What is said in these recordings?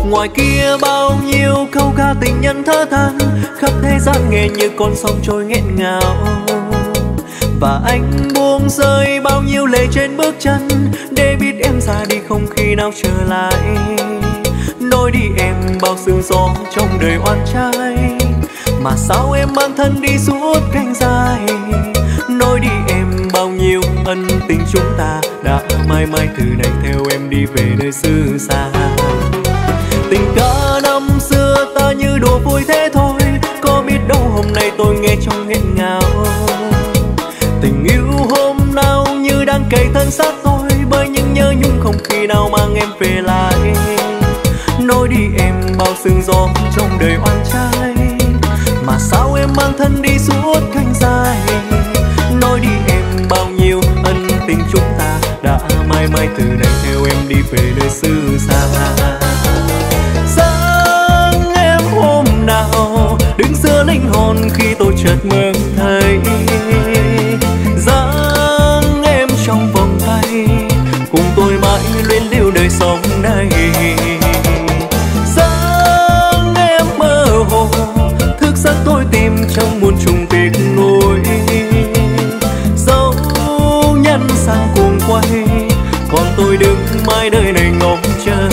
Ngoài kia bao nhiêu câu ca tình nhân thơ than, khắp thế gian nghe như con sông trôi nghẹn ngào. Và anh buông rơi bao nhiêu lệ trên bước chân, để biết em ra đi không khi nào trở lại. Nói đi em bao sương gió trong đời oan trai, mà sao em mang thân đi suốt cánh dài. Nói đi em bao nhiêu ân tình chúng ta đã mãi mãi từ nay theo em đi về nơi xứ xa. Tình ca năm xưa ta như đùa vui thế thôi, có biết đâu hôm nay tôi nghe trong nghẹn ngào. Tình yêu hôm nào như đang cày thân xác tôi, bởi những nhớ nhung không khi nào mang em về lại. Nói đi em bao sương gió trong đời oan trai, mà sao em mang thân đi suốt cánh dài. Nói đi em bao nhiêu ân tình chúng ta đã mãi mãi từ nay theo em đi về nơi xứ xa. Sáng em hôm nào đứng giữa linh hồn khi tôi chợt mơ thấy, dáng em trong vòng tay cùng tôi mãi luyến lưu đời sống này. Dáng em mơ hồ thức giấc tôi tìm trong muôn trùng tiếc nuối, dấu nhân sang cuồng quay còn tôi đứng mãi đời này ngóng chờ.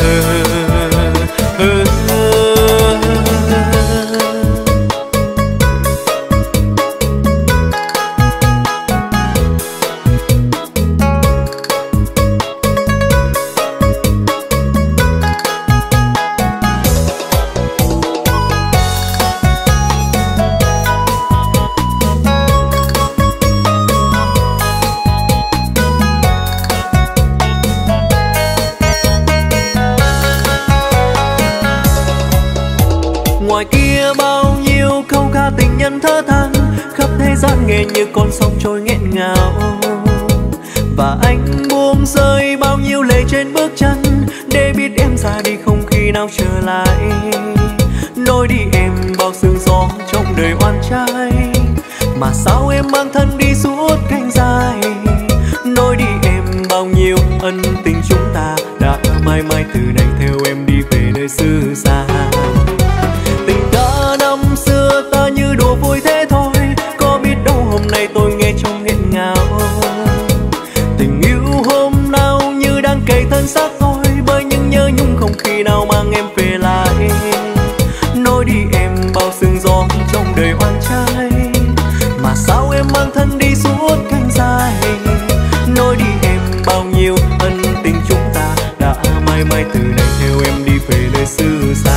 Ngoài kia bao nhiêu câu ca tình nhân thơ than, khắp thế gian nghe như con sông trôi nghẹn ngào. Và anh buông rơi bao nhiêu lệ trên bước chân, để biết em ra đi không khi nào trở lại. Nói đi em bao sương gió trong đời oan trai, mà sao em mang thân đi suốt cánh dài. Nói đi em bao nhiêu ân tình chúng ta đã mãi mãi từ nay theo em đi về nơi xứ xa. Tình ca năm xưa ta như đùa vui thế thôi, có biết đâu hôm nay tôi nghe trong nghẹn ngào. Tình yêu hôm nào như đang cày thân xác tôi, bởi những nhớ nhung không khi nào mang em về lại. Nói đi em bao sương gió trong đời oan trai, mà sao em mang thân đi suốt cánh dài. Nói đi em bao nhiêu ân tình chúng ta đã mãi mãi từ nay theo em đi về nơi xứ xa.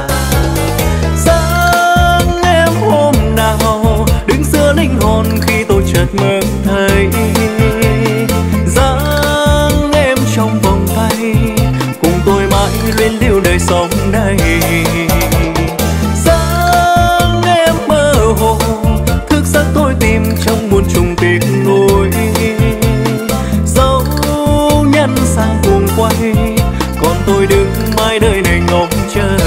Sáng em hôm nào đứng giữa linh hồn khi tôi chợt mơ thấy, dáng em trong vòng tay cùng tôi mãi luyến lưu đời sống này. Dáng em mơ hồ thức giấc tôi tìm trong muôn trùng tiếc nuối, dấu nhân sang cuồng quay còn tôi đứng mãi đời này ngóng chờ.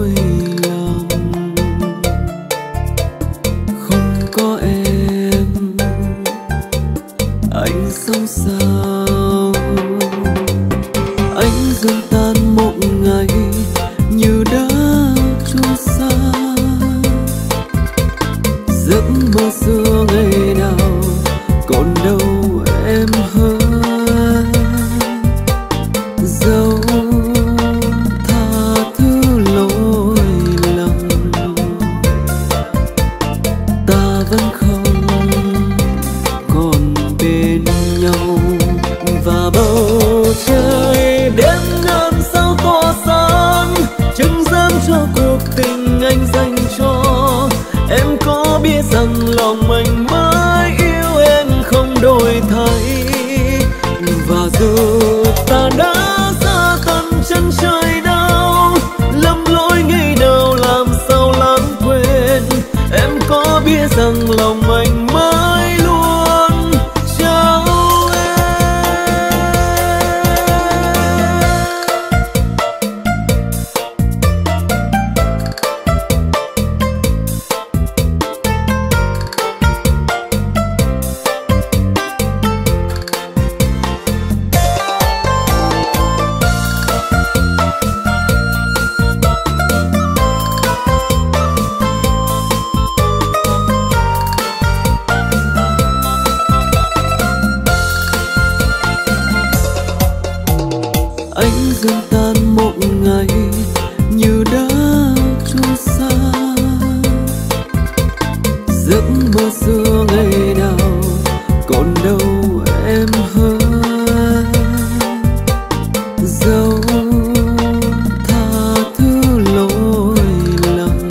có em giấc mơ xưa ngày nào còn đâu em hỡi, dẫu tha thứ lỗi lầm ta vẫn không còn bên nhau. Và bầu trời đêm ngàn sao tỏa sáng chứng giám cho cuộc tình anh dành cho em. Có biết rằng lòng anh mãi yêu em không đổi thay, và dù ta đã xa tận chân trời đau lầm lỗi ngày nào làm sao lãng quên. Em có biết rằng lòng anh mãi luôn trao dần tan một ngày như đã trôi xa. Giấc mơ xưa ngày nào còn đâu em hỡi, dẫu tha thứ lỗi lầm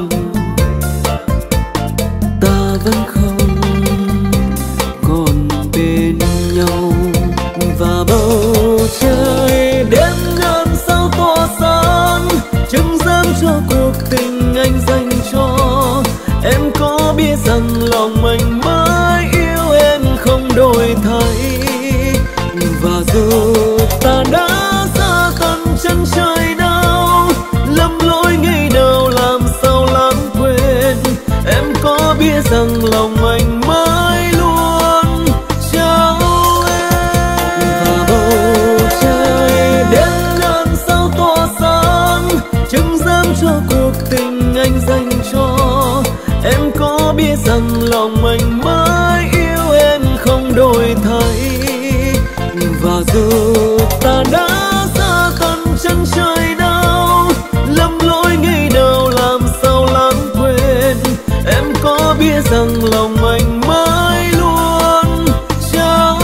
ta vẫn không còn bên nhau. Và bầu trời đêm ngàn sao tỏa sáng chứng giám cho cuộc tình anh dành cho em. Có biết rằng lòng anh mãi yêu em không đổi thay, và dù ta đã xa tận chân trời đau lầm lỗi ngày nào làm sao lãng quên. Em có biết rằng lòng anh mãi luôn trao cho cuộc tình anh dành cho em. Có biết rằng lòng anh mãi yêu em không đổi thay, và dù ta đã xa tận chân trời đau lầm lỗi ngày nào làm sao lãng quên. Em có biết rằng lòng anh mãi luôn trao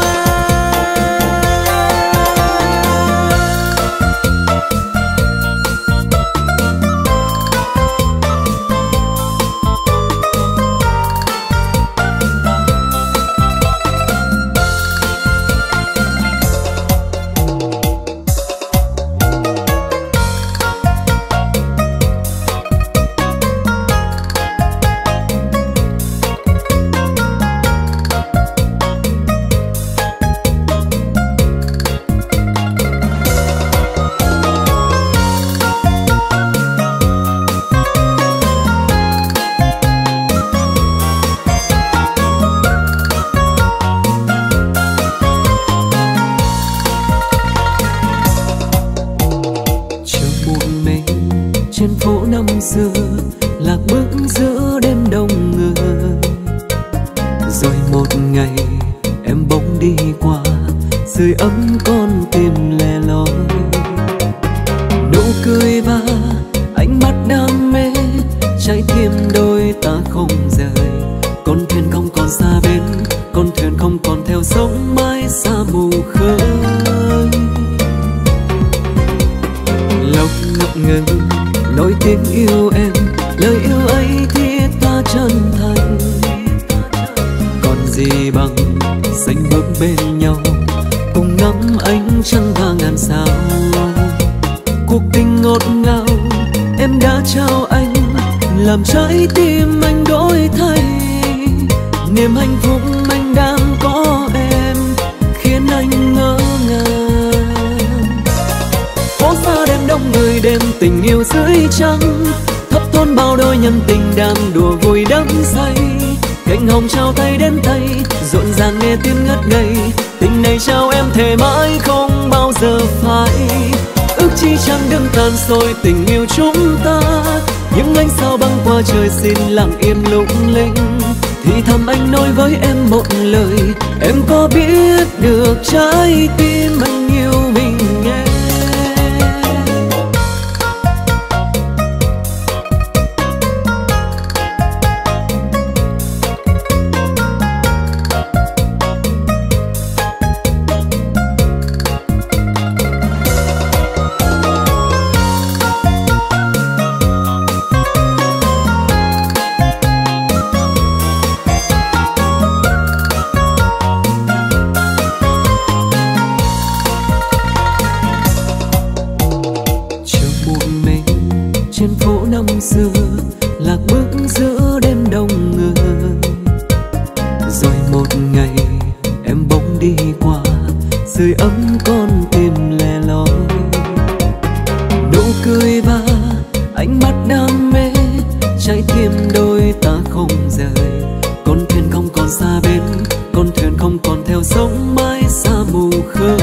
trên phố năm xưa lạc bước giữa đêm đông người. Rồi một ngày em bỗng đi qua sưởi ấm con tim lẻ loi. Nụ cười và ánh mắt đam mê trái tim đôi ta không rời. Con thuyền không còn xa bến, con thuyền không còn theo sóng mãi xa mù khơi. Lòng ngập ngừng nói tiếng yêu em, lời yêu ấy thiết tha chân thành. Còn gì bằng xanh bước bên nhau cùng ngắm ánh trăng và ngàn sao. Cuộc tình ngọt ngào em đã trao anh, làm trái tim anh đổi thay. Niềm hạnh phúc anh đang có em khiến anh ngỡ ngàng. Phố xa đêm đông người đêm tình yêu dưới trăng, thấp thoáng bao đôi nhân tình đang đùa vui đắm say. Cành hồng trao tay đến tay rộn ràng nghe tiếng ngất ngây. Tình này trao em thề mãi không bao giờ phai. Ước chi chẳng đừng tàn xôi tình yêu chúng ta, những ánh sao băng qua trời xin lặng im lung linh. thì thầm anh nói với em một lời. Em có biết được trái tim anh yêu mình nghe. xưa lạc bước giữa đêm đông người. Rồi một ngày em bỗng đi qua, sưởi ấm con tim lẻ loi. Nụ cười và ánh mắt đam mê, trái tim đôi ta không rời. Con thuyền không còn xa bến, con thuyền không còn theo sóng mãi xa mù khơi.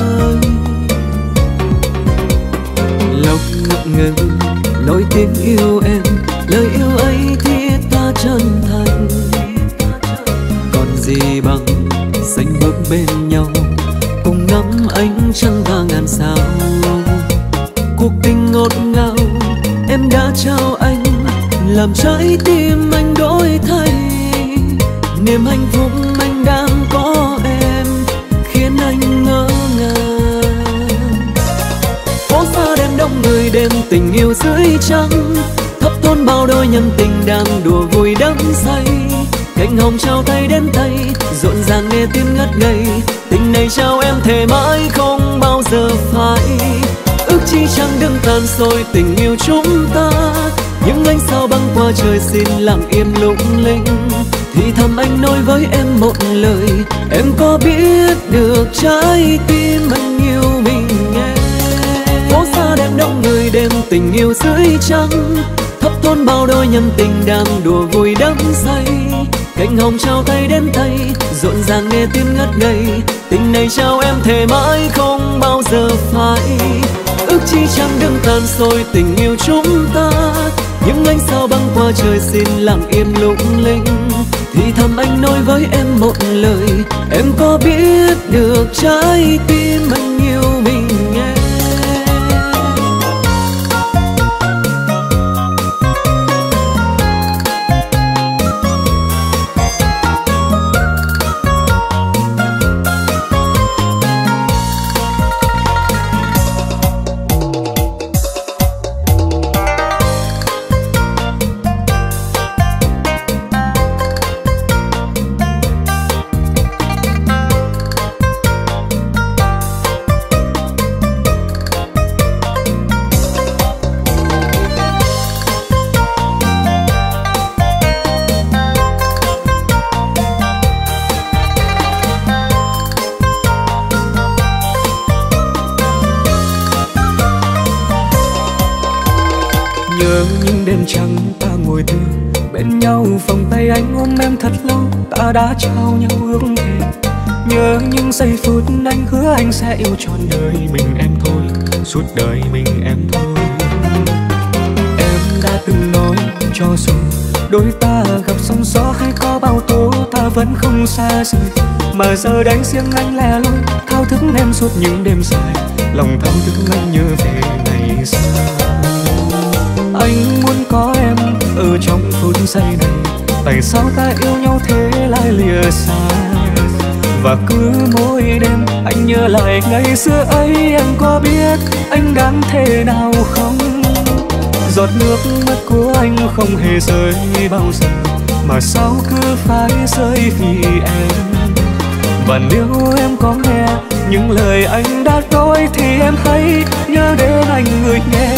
Lòng ngập ngừng nói tiếng yêu em, lời yêu ấy thiết tha chân thành. Còn gì bằng xanh bước bên nhau, cùng ngắm ánh trăng và ngàn sao. Cuộc tình ngọt ngào em đã trao anh, làm trái tim anh đổi thay. Niềm hạnh phúc anh đang có em khiến anh ngỡ ngàng. Phố xa đêm đông người, đêm tình yêu dưới trăng, thấp thoáng bao đôi nhân tình đang đùa vui đắm say. Cánh hồng trao tay đến tay, rộn ràng nghe tiếng ngất ngây. Tình này trao em thề mãi không bao giờ phai. Ước chi chẳng đừng tàn rồi tình yêu chúng ta. Những ánh sao băng qua trời xin lặng im lung linh. Thì thầm anh nói với em một lời, em có biết được trái tim anh yêu mình nghe. Phố xa đêm đông người, đêm tình yêu dưới trăng, thấp thoáng bao đôi nhân tình đang đùa vui đắm say. Cánh hồng trao tay đến tay, rộn ràng nghe tiếng ngất ngây. Tình này trao em thề mãi không bao giờ phai. Ước chi chẳng đừng tàn rồi tình yêu chúng ta. Những ánh sao băng qua trời xin lặng im lung linh. Thì thầm anh nói với em một lời, em có biết được trái tim anh yêu mình nghe. Trăng ta ngồi thưa bên nhau, vòng tay anh ôm em thật lâu, ta đã trao nhau ước thề. Nhớ những giây phút anh hứa anh sẽ yêu trọn đời mình em thôi, suốt đời mình em thôi. Em đã từng nói cho dù đôi ta gặp sóng gió hay có bao tố, ta vẫn không xa rời. Mà giờ đánh riêng anh lẻ loi, thao thức em suốt những đêm dài, lòng thao thức anh nhớ về ngày xưa. Anh muốn có em ở trong phút giây này, tại sao ta yêu nhau thế lại lìa xa. Và cứ mỗi đêm anh nhớ lại ngày xưa ấy, em có biết anh đáng thế nào không? Giọt nước mắt của anh không hề rơi bao giờ, mà sao cứ phải rơi vì em. Và nếu em có nghe những lời anh đã nói, thì em hãy nhớ đến anh người nhé.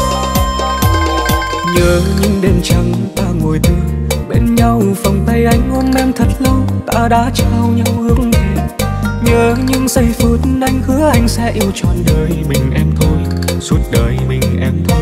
Những đêm trăng ta ngồi thưa bên nhau, vòng tay anh ôm em thật lâu, ta đã trao nhau ước thề. Nhớ những giây phút anh hứa anh sẽ yêu trọn đời mình em thôi, suốt đời mình em thôi.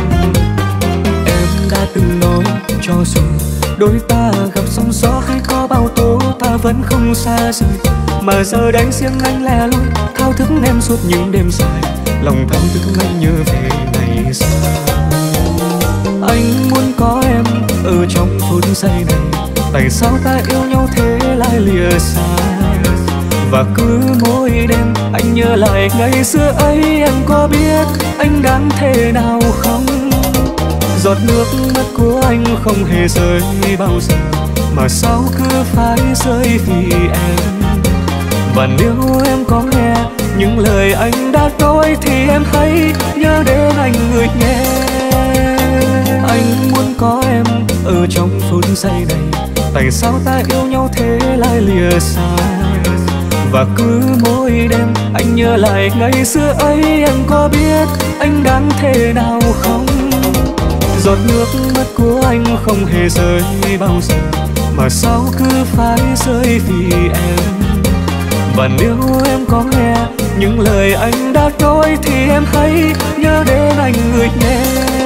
Em đã từng nói cho dù đôi ta gặp sóng gió hay có bao tố, ta vẫn không xa rời. Mà giờ đây riêng anh lẻ loi, thao thức em suốt những đêm dài, lòng thao thức anh nhớ về ngày xưa. Anh muốn có em ở trong phút giây này, tại sao ta yêu nhau thế lại lìa xa. Và cứ mỗi đêm anh nhớ lại ngày xưa ấy, em có biết anh đáng thế nào không? Giọt nước mắt của anh không hề rơi bao giờ, mà sao cứ phải rơi vì em. Và nếu em có nghe những lời anh đã nói thì em hãy nhớ đến anh người nhé. Anh muốn có em ở trong phút giây này, tại sao ta yêu nhau thế lại lìa xa. Và cứ mỗi đêm anh nhớ lại ngày xưa ấy, em có biết anh đáng thế nào không? Giọt nước mắt của anh không hề rơi bao giờ, mà sao cứ phải rơi vì em. Và nếu em có nghe những lời anh đã nói thì em hãy nhớ đến anh người nhé.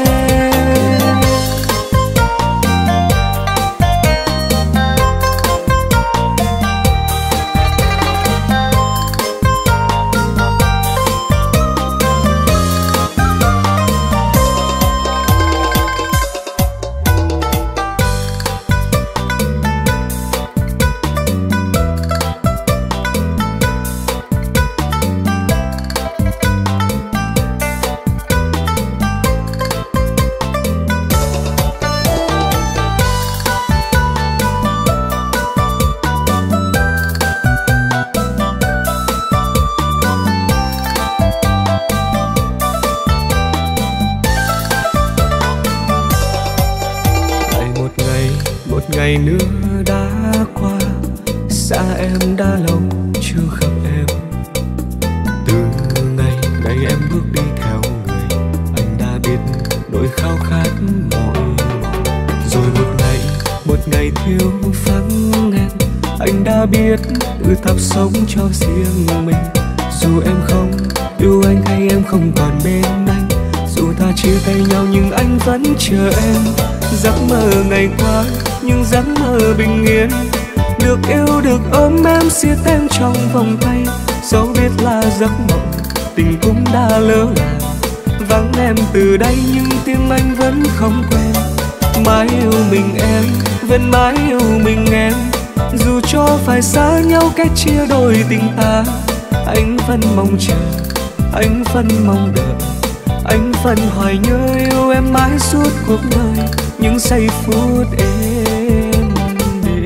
Ngày nữa đã qua, xa em đã lâu chưa gặp em. Từ ngày em bước đi theo người, anh đã biết nỗi khao khát mỏi mòn. Rồi một ngày thiếu vắng em, anh đã biết tự tập sống cho riêng mình. Dù em không yêu anh hay em không còn bên anh, dù ta chia tay nhau nhưng anh vẫn chờ em. Giấc mơ ngày qua nhưng giấc mơ bình yên, được yêu được ôm em siết em trong vòng tay. Dẫu biết là giấc mộng tình cũng đã lỡ làng, vắng em từ đây nhưng tim anh vẫn không quên. Mãi yêu mình em, vẫn mãi yêu mình em, dù cho phải xa nhau cách chia đôi tình ta. Anh vẫn mong chờ, anh vẫn mong đợi, anh vẫn hoài nhớ yêu em mãi suốt cuộc đời. Những giây phút êm đềm.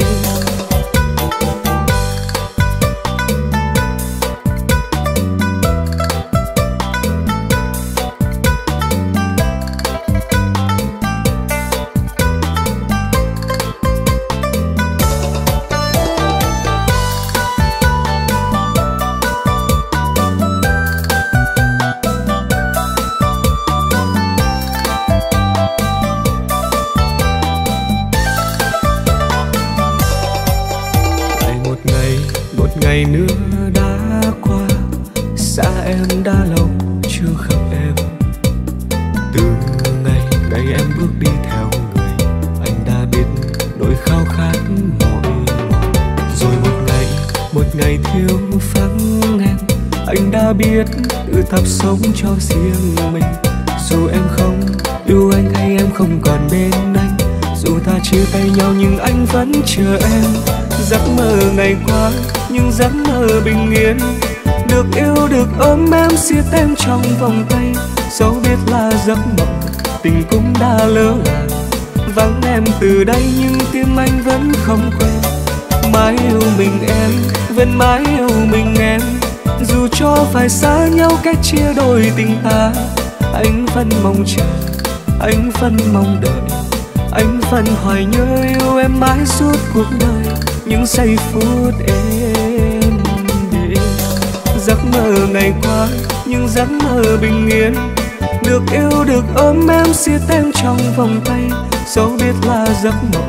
Ngày nữa đã qua, xa em đã lâu chưa gặp em. Từ ngày em bước đi theo người, anh đã biết nỗi khao khát mỏi mòn. Rồi một ngày thiếu vắng em, anh đã biết tự tập sống cho riêng mình. Dù em không yêu anh hay em không còn bên anh, dù ta chia tay nhau nhưng anh vẫn chờ em. Giấc mơ ngày qua nhưng giấc mơ bình yên, được yêu được ôm em siết em trong vòng tay. Dẫu biết là giấc mộng tình cũng đã lỡ làng, vắng em từ đây nhưng tim anh vẫn không quên. Mãi yêu mình em, vẫn mãi yêu mình em, dù cho phải xa nhau cách chia đôi tình ta. Anh vẫn mong chờ, anh vẫn mong đợi, anh vẫn hoài nhớ yêu em mãi suốt cuộc đời. Những giây phút êm đềm. Giấc mơ ngày qua nhưng giấc mơ bình yên, được yêu được ôm em siết em trong vòng tay. Dẫu biết là giấc mộng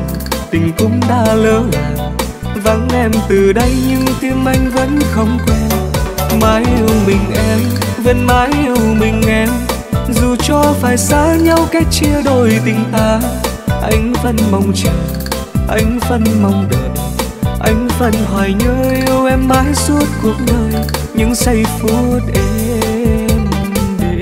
tình cũng đã lỡ làng. Vắng em từ đây nhưng tim anh vẫn không quên. Mãi yêu mình em, vẫn mãi yêu mình em. Dù cho phải xa nhau cách chia đôi tình ta, anh vẫn mong chờ, anh vẫn mong đợi, anh vẫn hoài nhớ yêu em mãi suốt cuộc đời. Những giây phút êm đềm.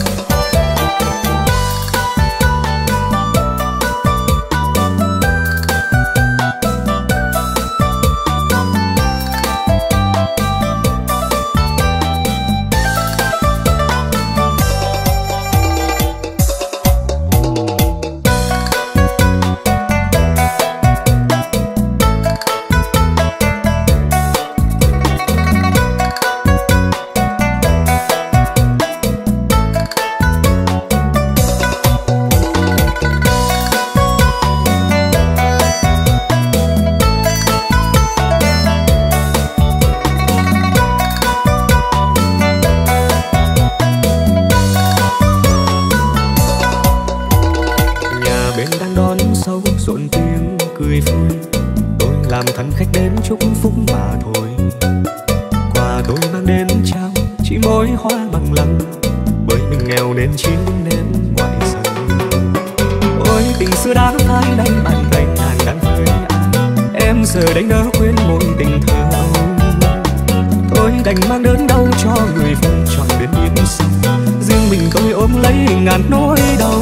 Chúc phúc mà thôi. Quà tôi mang đến trao chỉ mỗi hoa bằng lăng, bởi mình nghèo nên chỉ nên ngoại sân. Ôi tình xưa đã phai đánh bàn tay nàng đang với ai, em giờ đánh đỡ quên mối tình thơ âu. Tôi đành mang đớn đau cho người vợ chọn đến biến sinh, riêng mình tôi ôm lấy ngàn nỗi đau.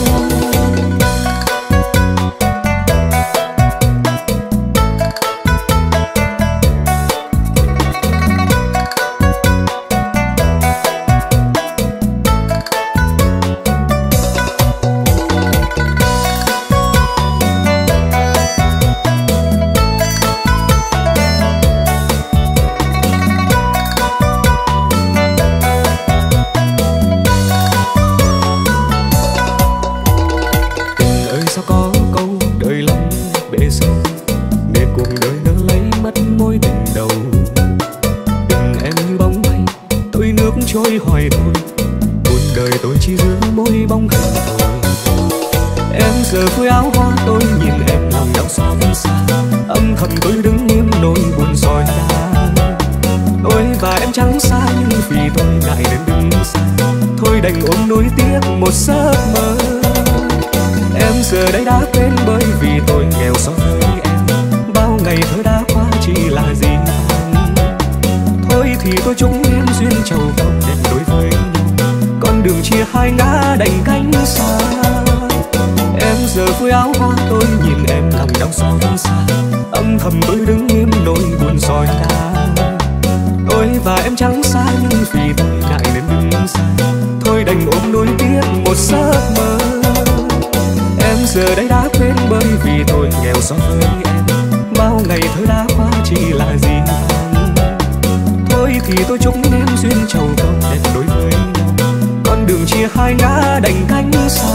Một giấc mơ em giờ đây đã quên, bởi vì tôi nghèo so với em. Bao ngày thơ đã qua chỉ là gì vàng. Thôi thì tôi chúc em duyên trầu không đẹp đối với nhau, con đường chia hai ngã đành cánh xa. Em giờ phơi áo hoa tôi nhìn em lòng đau xót xa, âm thầm tôi đứng im nỗi buồn soi đá. Tôi và em chẳng xa nhưng vì tôi ngại nên đứng xa, thôi đành ôm nỗi tiếc một giấc mơ. Em giờ đây đã quên, bởi vì tôi nghèo so với em. Bao ngày thơ đã qua chỉ là gì vàng. Thôi thì tôi chúc em duyên trầu không đẹp đối với nhau, con đường chia hai ngã đành cánh xa.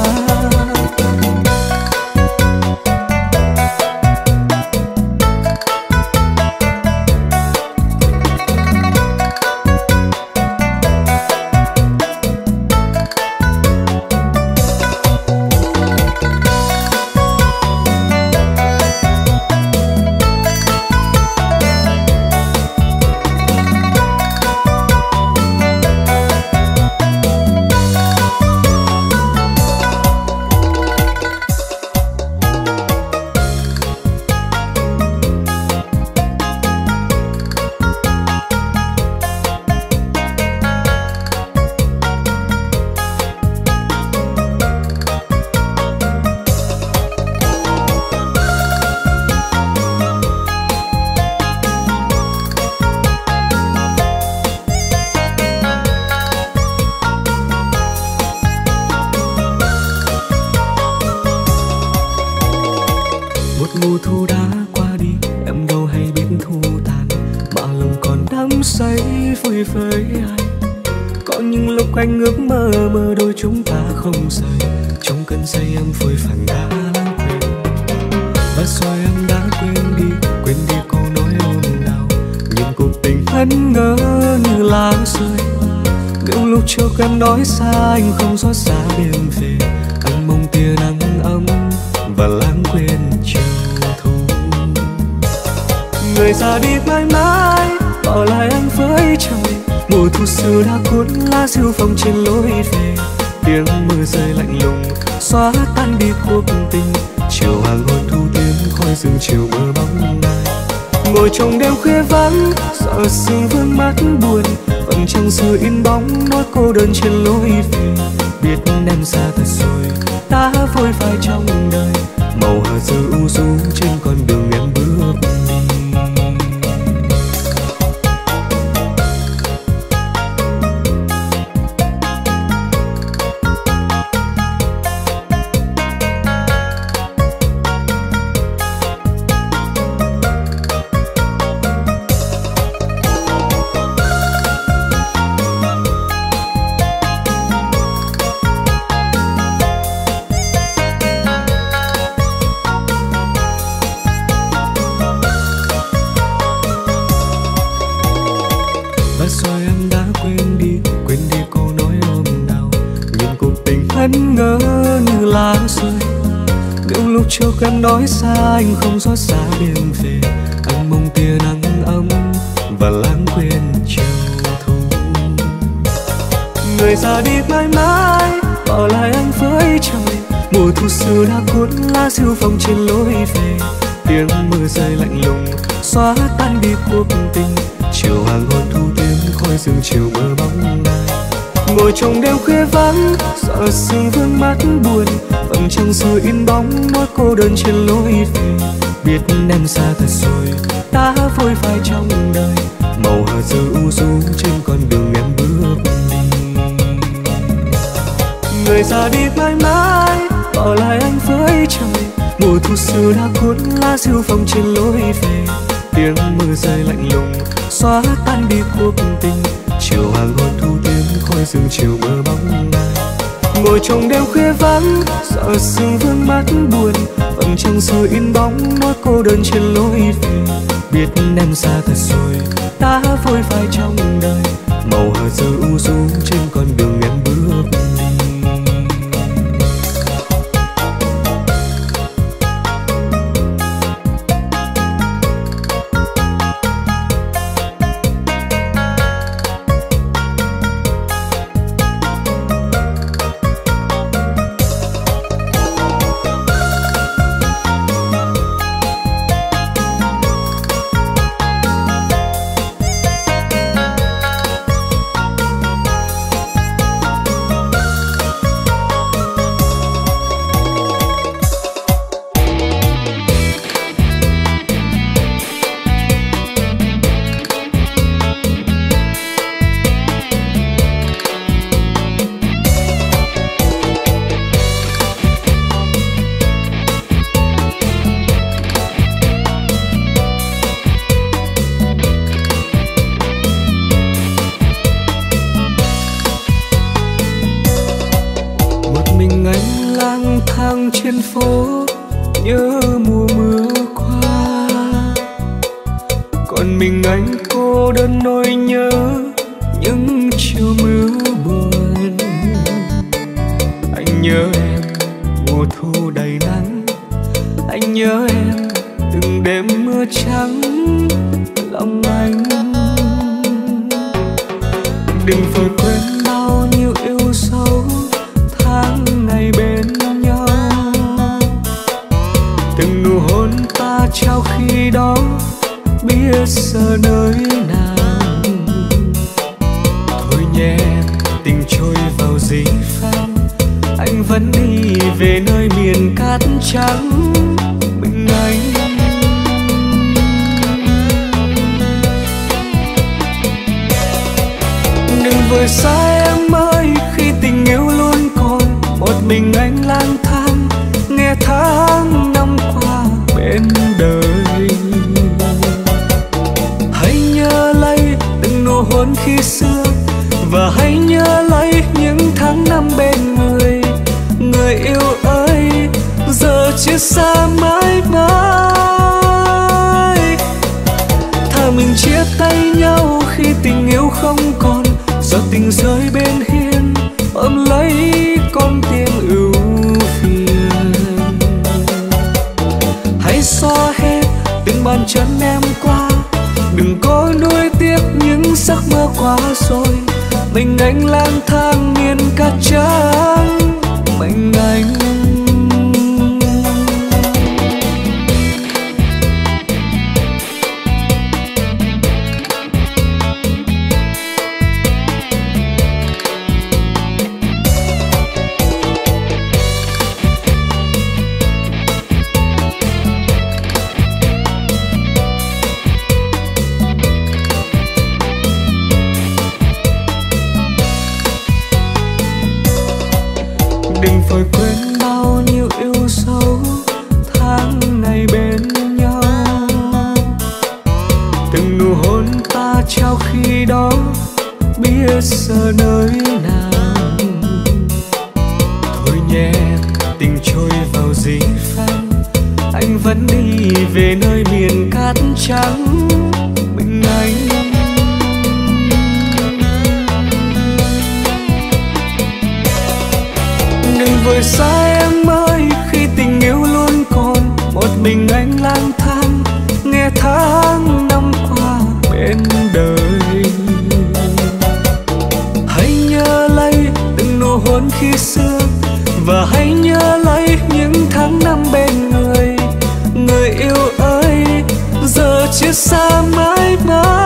mùa thu đã qua đi, em đâu hay biết thu tàn, mà lòng còn đắm say vui với ai. Có những lúc anh ước mơ mơ đôi chúng ta không rời, trong cơn say em phôi phàng đã lãng quên. Và rồi em đã quên đi câu nói ôm đau, nhưng cuộc tình anh ngỡ như lá rơi. Những lúc trước em nói xa anh không xót xa đêm về, anh mong tia nắng ấm và lãng quên chiều Người ra đi mãi mãi bỏ lại anh với trời. Mùa thu xưa đã cuốn lá diêu phong trên lối về. Tiếng mưa rơi lạnh lùng xóa tan đi cuộc tình. Chiều hoàng hôn thu tiếng khói rừng chiều mơ bóng ai. Ngồi trong đêm khuya vắng sợ sương vương mắt buồn. Vầng trăng xưa in bóng nỗi cô đơn trên lối về. Biết em xa thật rồi ta vội vã trong đời. Màu hờ giờ u du trên con đường em bước đi. Anh ngỡ như lá rơi. Những lúc trước em nói xa anh không xót xa đêm về. Anh mong tia nắng ấm và lãng quên chiều thu. Người ra đi mãi mãi bỏ lại anh với trời. Mùa thu xưa đã cuốn lá diêu phong trên lối về. Tiếng mưa rơi lạnh lùng xóa tan đi cuộc tình. Chiều hoàng hôn thu tiếng khói rừng chiều mơ bóng ai. Ngồi trong đêm khuya vắng sợ sương vương mắt buồn. Vầng trăng xưa in bóng nỗi cô đơn trên lối về. Biết em xa thật rồi ta vội vã trong đời. Màu hờ giờ u du trên con đường em bước đi. Người ra đi mãi mãi bỏ lại anh với trời. Mùa thu xưa đã cuốn lá diêu phong trên lối về. Tiếng mưa rơi lạnh lùng xóa tan đi cuộc tình. Chiều hoàng hôn thu tiếng khói rừng chiều mơ bóng ai. Ngồi trong đêm khuya vắng sợ sương vương mắt buồn. Vầng trăng xưa in bóng nỗi cô đơn trên lối về. Biết em xa thật rồi ta vội vã trong đời. Màu hờ giờ u du trên con đường em bước đi. Trên phố nhớ mùa mưa qua. Còn mình anh cô đơn nỗi nhớ những chiều mưa buồn. Anh nhớ em mùa thu đầy nắng. Anh nhớ em từng đêm mưa trắng lòng anh. Đừng vội quên bao nhiêu yêu sâu tháng ngày bên nhau. Từng nụ hôn ta trao khi đó biết giờ nơi nào. Thôi nhé tình trôi vào dĩ phang. Anh vẫn đi về nơi miền cát trắng mình anh. Đừng vội xa em ơi khi tình yêu luôn còn. Một mình anh lang thang nghe tháng năm qua bên đời. Hãy nhớ lấy từng nụ hôn khi xưa. Và hãy nhớ lấy những tháng năm bên người. Người yêu ơi giờ chia xa mãi mãi. Thà mình chia tay nhau khi tình yêu không còn. Giờ tình rơi bên hiên ôm lấy con tim ưu phiền. Hãy xóa hết từng bàn chân em qua. đừng có nuối tiếc những giấc mơ qua rồi. Mình anh lang thang miền cát trắng, mình anh. Đừng vội quên bao nhiêu yêu dấu tháng ngày bên nhau, từng nụ hôn ta trao khi đó biết giờ nơi nào. Thôi nhé tình trôi vào dĩ vãng, anh vẫn đi về nơi miền cát trắng, mình anh. Đừng vội xa em ơi, khi tình yêu luôn còn một mình anh lang thang nghe tháng năm qua bên đời. Hãy nhớ lấy từng nụ hôn khi xưa, và hãy nhớ lấy những tháng năm bên người. Người yêu ơi, giờ chia xa mãi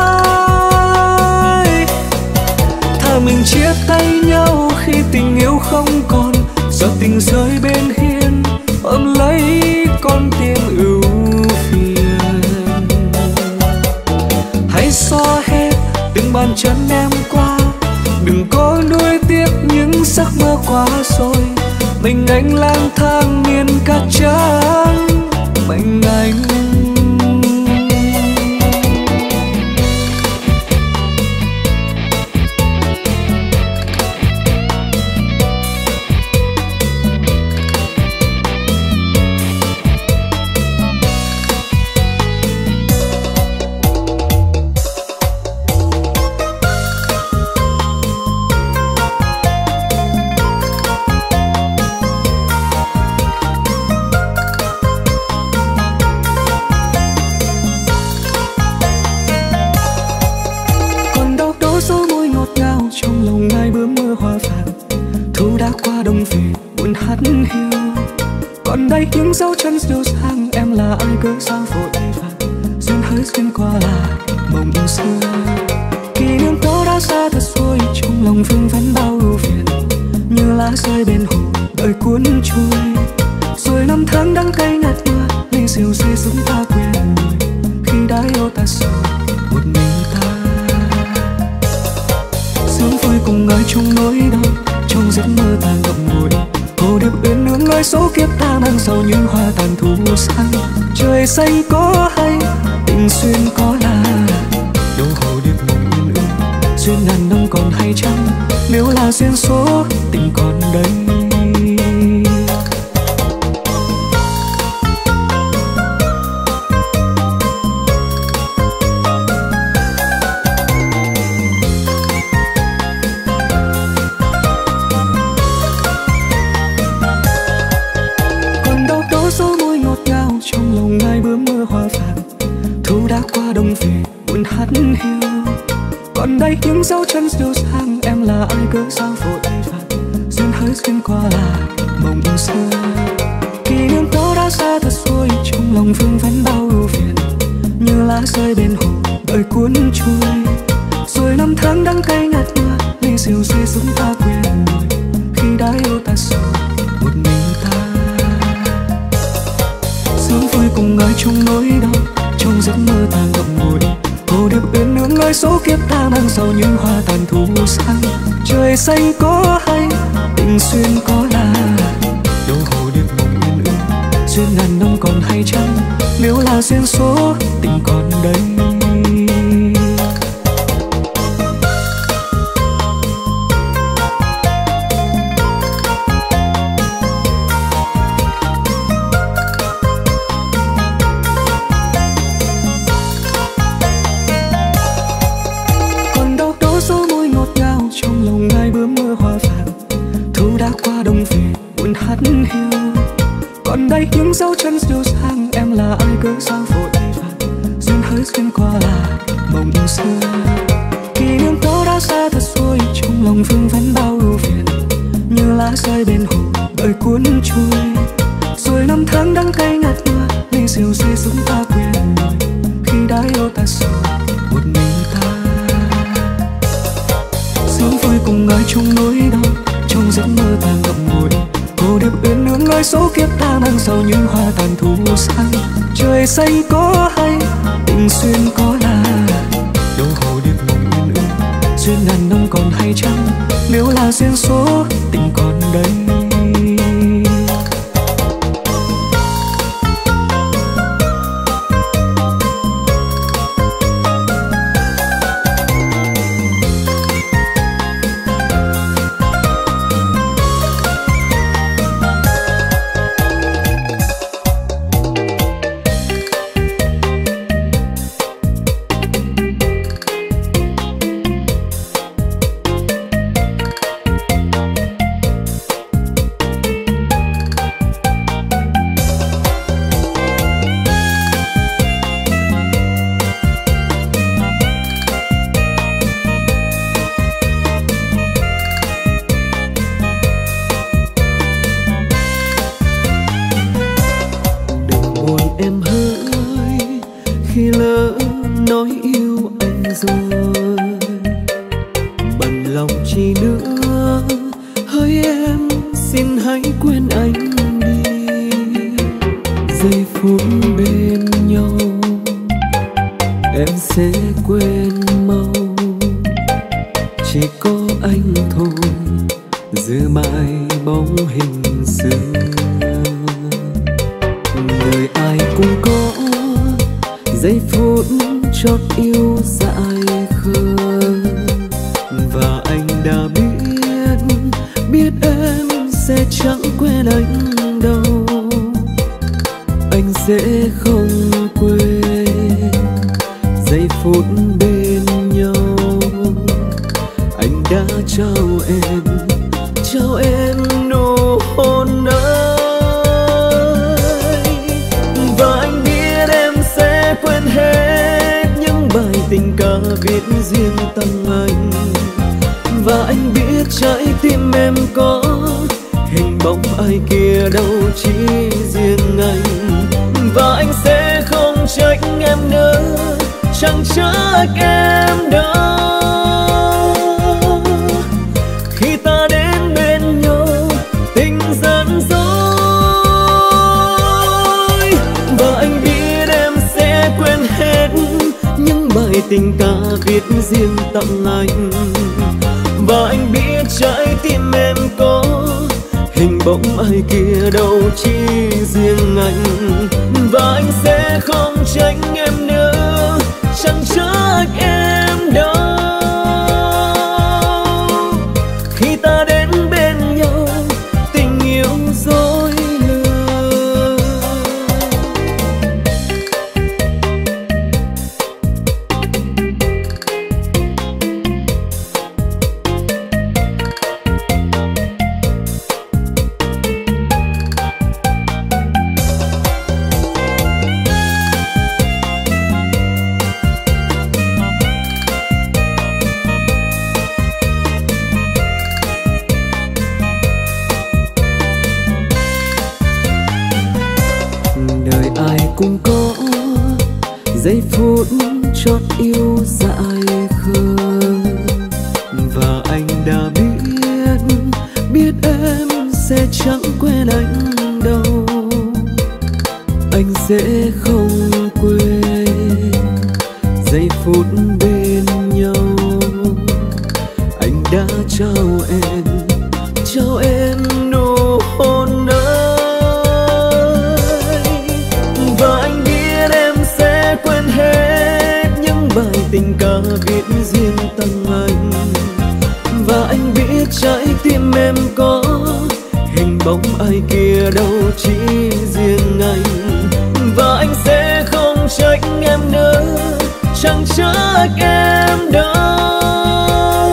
mãi. Thà mình chia tay nhau khi tình yêu không còn, do tình rơi bên hiên ôm lấy con tim ưu phiền. Hãy xóa hết từng bàn chân em qua, đừng có nuối tiếc những giấc mơ qua rồi. Mình anh lang thang miền cát trắng, mình anh. Còn đây những dấu chân dịu dàng, em là ai cớ sao vội vàng. Duyên hỡi xuyên qua là mộng xưa, kỷ niệm đó đã xa thật rồi. Trong lòng vương vấn bao ưu phiền, như lá rơi bên hồ đợi cuốn trôi. Rồi năm tháng đắng cay ngạt mưa, ly rượu suy xuống ta quên người. Khi đã yêu ta rồi một mình ta, sướng vui cùng ai trong nỗi đau. Trong giấc mơ ta ngậm ngùi, hồ điệp uyên ương ơi số kiếp ta mang sầu như hoa tàn thu xanh. Trời xanh có hay tình xuyên có là, đâu hồ điệp mộng uyên ương duyên ngàn năm còn hay chăng. Nếu là duyên số tình còn đây. Còn đây những dấu chân dịu dàng, em là ai cớ sao vội vàng. Duyên hỡi xuyên qua là mộng xưa, kỷ niệm đó đã xa thật rồi. Trong lòng vương vấn bao ưu phiền, như lá rơi bên hồ đợi cuốn trôi. Rồi năm tháng đắng cay ngạt mưa, ly rượu suy xuống ta quên người. Khi đã yêu ta rồi một mình ta, sướng vui cùng ai trong nỗi đau. Trong giấc mơ ta ngậm ngùi, hồ điệp uyên ương ơi số kiếp ta mang sầu như hoa tàn thu xanh. Trời xanh có hay tình xuyên có là, đâu hồ điệp mộng uyên ương duyên ngàn năm còn hay chăng. Nếu là duyên số tình còn đây. Còn đây những dấu chân dịu dàng, em là ai cớ sao vội vàng. Duyên hỡi xuyên qua là xưa. Kỷ niệm đó đã xa thật rồi, trong lòng vương vấn bao ưu phiền, như lá rơi bên hồ đợi cuốn trôi. Rồi năm tháng đắng cay ngạt ngừa, ly rượu suy chúng ta quên rồi. Khi đã yêu ta rồi, một mình ta sướng vui cùng người chung nỗi đau. Trong giấc mơ ta ngậm ngùi, hồ điệp uyên ương nói số kiếp ta mang sầu như hoa tàn thu sang. Trời xanh có hay, tình xuyên có là đâu hồ điệp mộng uyên ương. Duyên ngàn năm còn hay chăng, nếu là duyên số tình còn đây. Tình ca viết riêng tặng anh, và anh biết trái tim em có hình bóng ai kia đâu chỉ riêng anh. Và anh sẽ không trách em nữa, chẳng trách em đâu. Khi ta đến bên nhau, tình yêu dối lừa. Cũng có giây phút chót yêu dại khờ, và anh đã biết em sẽ chẳng quên anh đâu. Anh sẽ không quên giây phút bên nhau. Anh đã trao em nụ hôn ấy. Tình ca viết riêng tặng anh, và anh biết trái tim em có hình bóng ai kia đâu chỉ riêng anh. Và anh sẽ không trách em nữa, chẳng trách em đâu.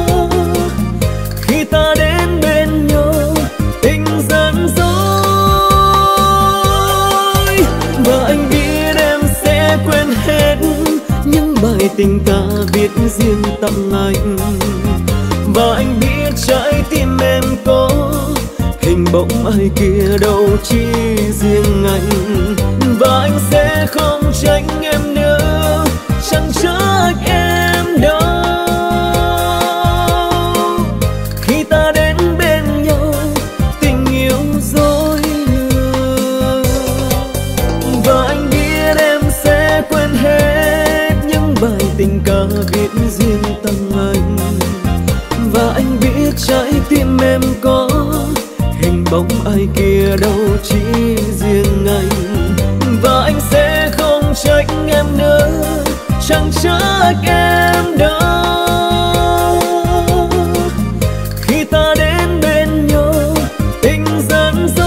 Khi ta đến bên nhau, tình gian dối, và anh biết em sẽ quên hết những bài bài tình ca viết riêng tặng anh. Và anh biết trái tim em có hình bóng ai kia đâu chỉ riêng anh. Và anh sẽ không tránh em nữa, chẳng trách em đâu. Khi ta đến bên nhau tình yêu dối lừa. Và anh biết em sẽ quên hết những bài tình ca viết riêng tặng anh. Và anh biết trái tim em có hình bóng ai kia đâu chỉ riêng anh. Và anh sẽ không trách em nữa, chẳng trách em đâu. Khi ta đến bên nhau tình gian dối.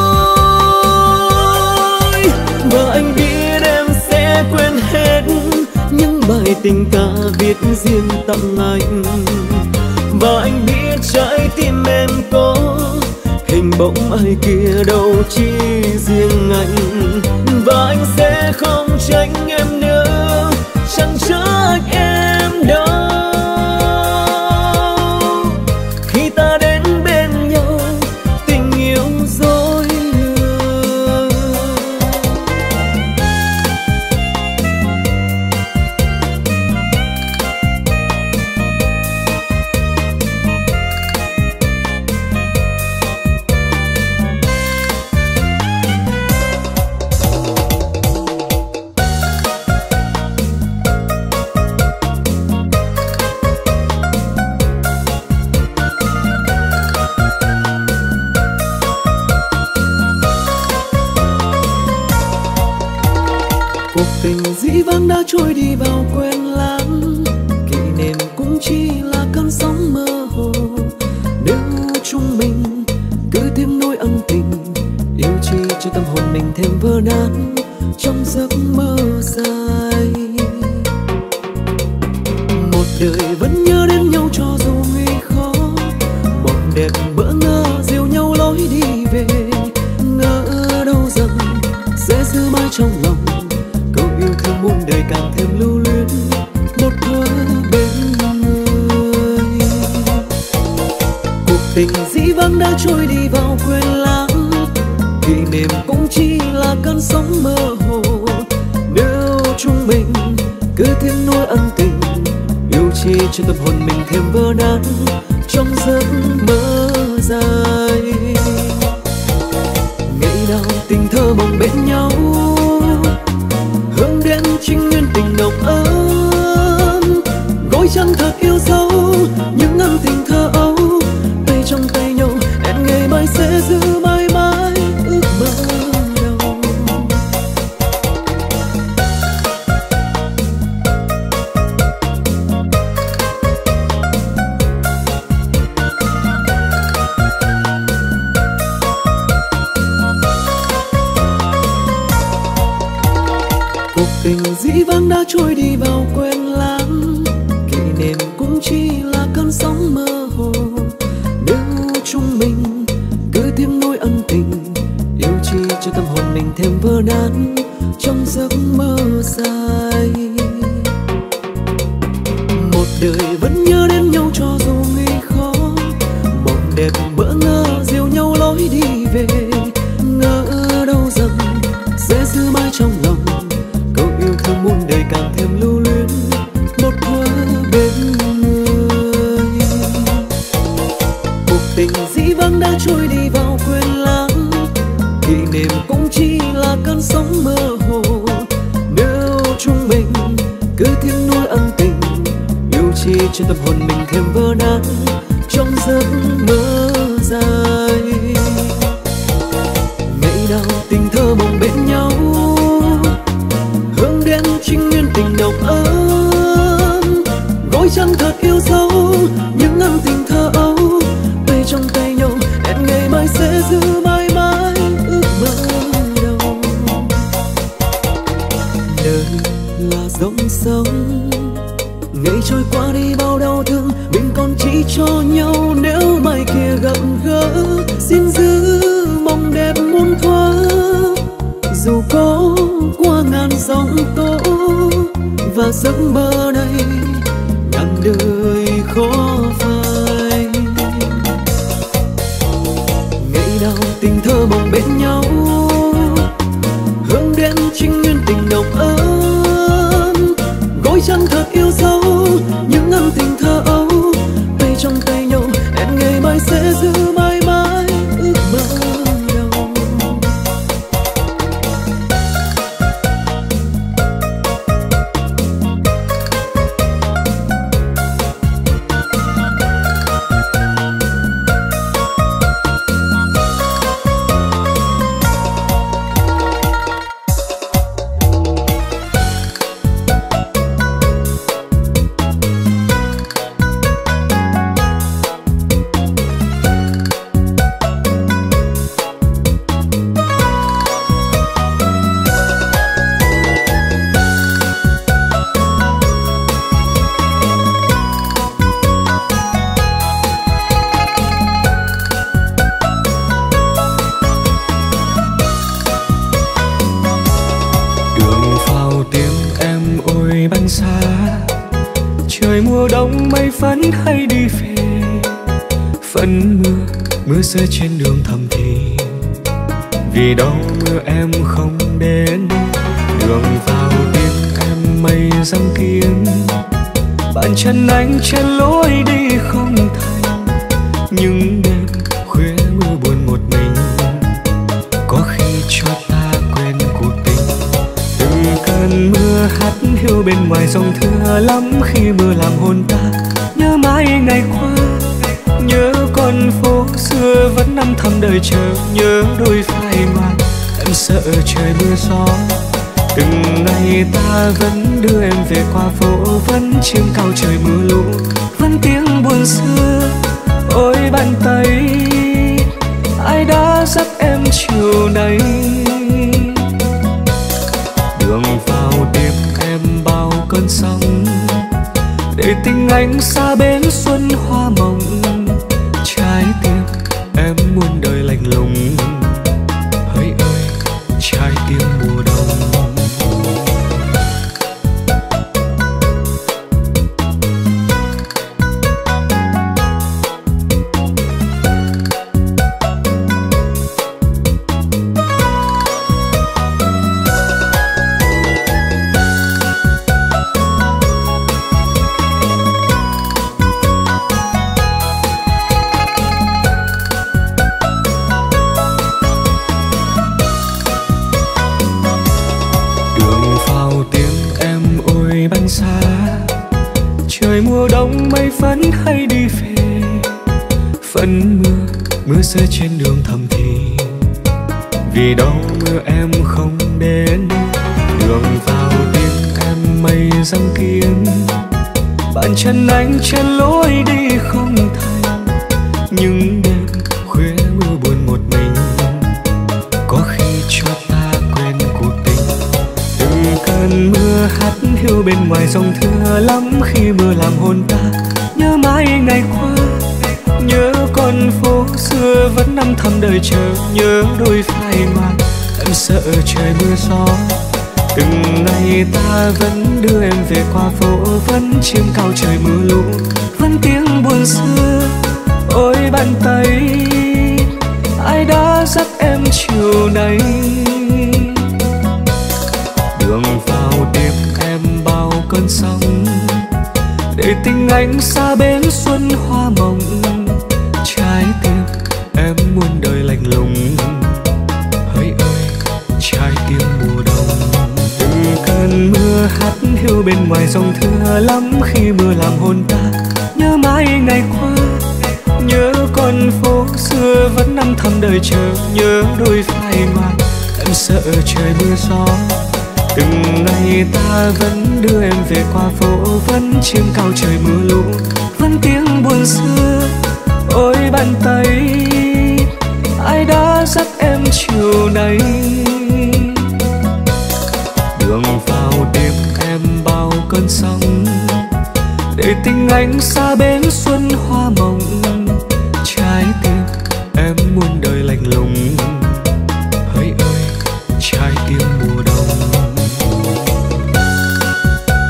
Và anh biết em sẽ quên hết những bài tình ca viết riêng tặng anh. Và anh biết trái tim em có hình bóng ai kia đâu chỉ riêng anh. Và anh sẽ không trách em nữa, chẳng trách em đâu. Khi ta đến bên nhau tình yêu dối lừa. Cuộc tình dĩ vãng đã trôi đi vào quên lãng, kỷ niệm cũng chỉ là cơn sóng mơ hồ. Nếu chúng mình cứ thêm nỗi ân tình, yêu chi cho tâm hồn mình thêm vỡ nát trong giấc mơ dài. Một đời vẫn nhớ đến nhau cho dù nguy khó, mộng đẹp bỡ ngỡ dìu nhau lối đi về. Ngỡ đâu rằng sẽ giữ mãi trong lòng yêu thương muôn đời càng thêm lưu luyến một thuở bên người. Cuộc tình dĩ vãng đã trôi đi vào quên lãng, kỷ niệm cũng chỉ là cơn sóng mơ hồ. Nếu chúng mình cứ thêm nỗi ân tình, yêu chi cho tâm hồn mình thêm vỡ nát trong giấc mơ dài. Ngày nào tình thơ mộng bên nhau, hướng đến chính nguyên tình nồng ấm. Gối chăn thật yêu dấu những ân tình thơ ấu, tay trong tay nhau hẹn ngày mai sẽ giữ mãi mãi ước mơ đầu. Cuộc tình dĩ vãng đã trôi đi vào quên lãng, kỷ niệm cũng chỉ là cơn sóng mơ hồ. Nếu chúng mình cứ thêm nỗi ân tình, yêu chi cho tâm hồn mình thêm vỡ nát trong giấc mơ dài. Một đời vẫn nhớ đến nhau cho dù nguy khó, mộng đẹp bỡ ngỡ dìu nhau lối đi về. Ngỡ đâu rằng sẽ giữ mãi trong lòng yêu thương muôn đời càng thêm lưu luyến một thuở bên người. Cuộc tình dĩ vãng đã trôi đi vào quên lãng, kỷ niệm cũng chỉ là cơn sóng mơ hồ. Nếu chúng mình cứ thêm nỗi ân tình, yêu chi cho tâm hồn mình thêm vỡ nát trong giấc mơ dài. Ngày nào tình thơ mộng bên nhau, hướng đến chính nguyên tình nồng ấm. Gối chăn thật yêu dấu những ân tình thơ ấu, tay trong tay nhau hẹn ngày mai sẽ giữ mãi mãi ước mơ đầu. Đời là dòng sông, ngày trôi qua đi bao đau thương, mình còn chỉ cho nhau nếu mai kia gặp gỡ. Xin giữ mong đẹp muôn thuở, dù có qua ngàn giông tố. và giấc mơ này ngàn đời khó phai. Ngày nào tình thơ mộng bên nhau, hướng đến chính nguyên tình nồng ấm. Gối trăng thật yêu dấu những ân tình thơ ấu, tay trong tay nhau hẹn ngày mai sẽ giữ mãi mãi ước mơ đầu. Trời mùa đông mây phấn hay đi về, phấn mưa rơi trên đường thầm thì. Vì đâu mưa em không đến, đường vào tiếng em mây răng kín. Bàn chân anh trên lối đi không thành, những đêm khuya mưa buồn một mình. Có khi cho ta quên cuộc tình, từng cơn mưa hắt hiu bên ngoài dòng thưa lắm. Khi mưa làm hồn ta nhớ mãi ngày qua, nhớ con phố xưa vẫn âm thầm đợi chờ, nhớ đôi phai ngoan em sợ trời mưa gió. Từng ngày ta vẫn đưa em về qua phố, vẫn chiêm cao trời mưa lũ, vẫn tiếng buồn xưa. Ôi bàn tay ai đã dắt em chiều nay, đường vào đêm em bao cơn sóng, để tình anh xa bến xuân hoa mộng. Trái tim em muôn đời lạnh lùng, hỡi ơi trái tim mùa đông. Trời mùa đông mây phấn hay đi về, phấn mưa rơi trên đường thầm thì. Vì đâu mưa em không đến, đường vào tiếng em mây răng kín. Bàn chân anh trên lối đi không thành, những đêm khuya mưa buồn một mình. Có khi cho ta quên cuộc tình, từng cơn mưa hắt hiu bên ngoài dòng thưa lắm. Khi mưa làm hồn ta nhớ mãi ngày qua, nhớ con phố xưa vẫn âm thầm đợi chờ, nhớ đôi phai ngoan em sợ trời mưa gió. Từng ngày ta vẫn đưa em về qua phố, vẫn chiêm cao trời mưa lũ, vẫn tiếng buồn xưa. Ôi bàn tay ai đã dắt em chiều nay, đường vào đêm em bao cơn sóng, để tình anh xa bến xuân hoa mộng. Trái tim em muôn đời lạnh lùng, hỡi ơi trái tim mùa đông. Từng cơn mưa hắt hiu bên ngoài dòng thưa lắm. Khi mưa làm hồn ta nhớ mãi ngày qua, nhớ con phố xưa vẫn âm thầm đợi chờ, nhớ đôi phai ngoan em sợ trời mưa gió. Từng ngày ta vẫn đưa em về qua phố, vẫn chiêm cao trời mưa lũ, vẫn tiếng buồn xưa. Ôi bàn tay ai đã dắt em chiều nay, đường vào đêm em bao cơn sóng, để tình anh xa bến xuân hoa mộng. Trái tim em muôn đời lạnh lùng, hỡi ơi trái tim mùa đông.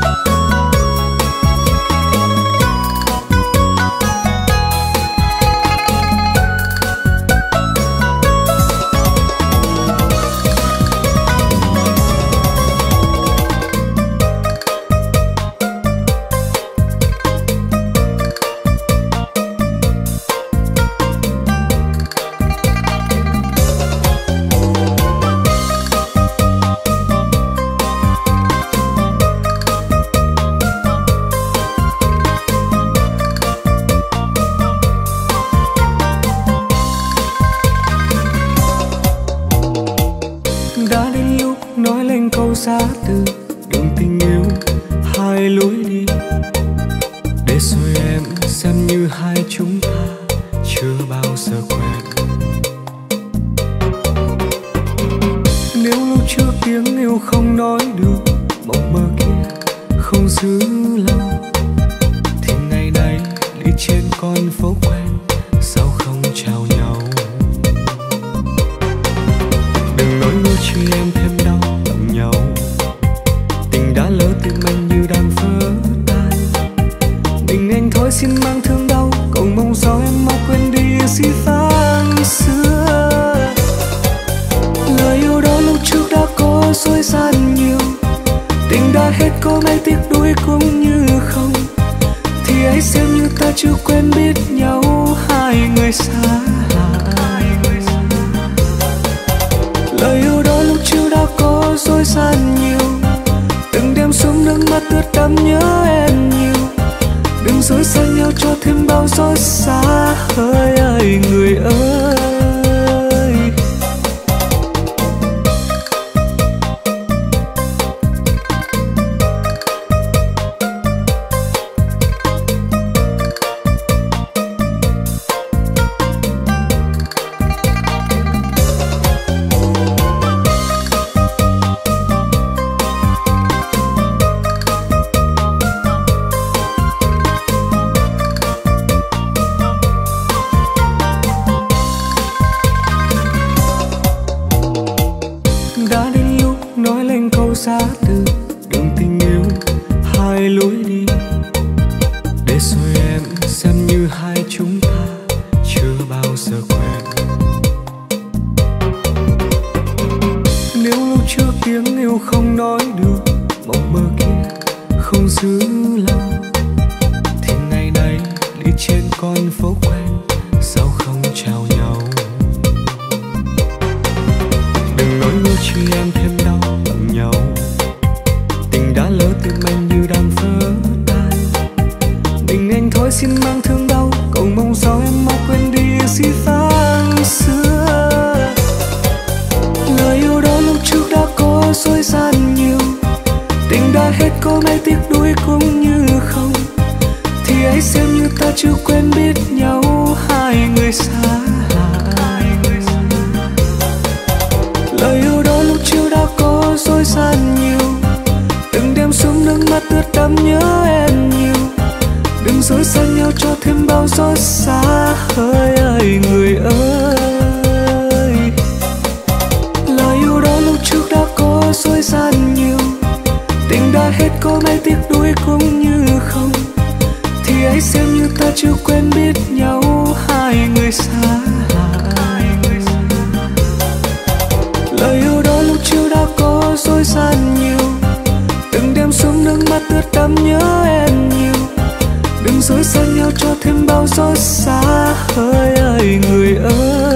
hai lối đi, để rồi em xem như hai chúng ta chưa bao giờ quen. Nếu lúc trước tiếng yêu không nói được, mộng mơ kia không giữ lâu, thì ngày nay đi trên con phố quen sao không chào nhau. Đừng nói nữa chi em thêm đau lòng nhau, tình đã lỡ tim anh như đang vỡ tan. Mình anh thôi xin mang thương đau, cầu mong sao em mau quên đi dĩ vãng xưa. Lời yêu đó lúc trước đã có dối gian nhiều, tình đã hết có mấy tiếc nuối cũng như không, thì hãy xem như ta chưa quen biết nhau, hai người xa lạ. Lời yêu đó lúc trước đã có dối gian nhiều, từng đêm xuống nước mắt ướt đẫm nhớ em nhiều. Đừng dối gian nhau cho thêm bao xót xa, hỡi ơi người ơi. Giá từ đường tình yêu hai lối đi, để rồi em xem như hai chúng ta chưa bao giờ quen. Nếu lúc trước tiếng yêu không nói được, mộng mơ kia không giữ lâu, thì ngày nay đi trên con phố quen sao không chào nhau. Đừng nói nữa chi em thêm đau lòng nhau, tình đã lỡ tim anh như đang vỡ tan. Mình anh thôi xin mang thương đau, cầu mong sao em mau quên đi dĩ vãng xưa. Lời yêu đó lúc trước đã có dối gian nhiều, tình đã hết có mấy tiếc nuối cũng như không, thì hãy xem như ta chưa quen biết nhau, hai người xa lạ. Lời yêu đó lúc trước đã có dối gian nhiều, từng đêm xuống nước mắt ướt đẫm nhớ em nhiều. Đừng dối gian nhau cho thêm bao xót xa, hỡi ơi người ơi. Lời yêu đó lúc trước đã có dối gian nhiều, tình đã hết có mấy tiếc nuối cũng như không, thì hãy xem như ta chưa quen biết nhau, hai người xa lạ. Lời yêu đó lúc trước đã có dối gian nhiều, từng đêm xuống nước mắt ướt đẫm nhớ em nhiều. Đừng dối gian nhau cho thêm bao xót xa, hỡi ơi người ơi.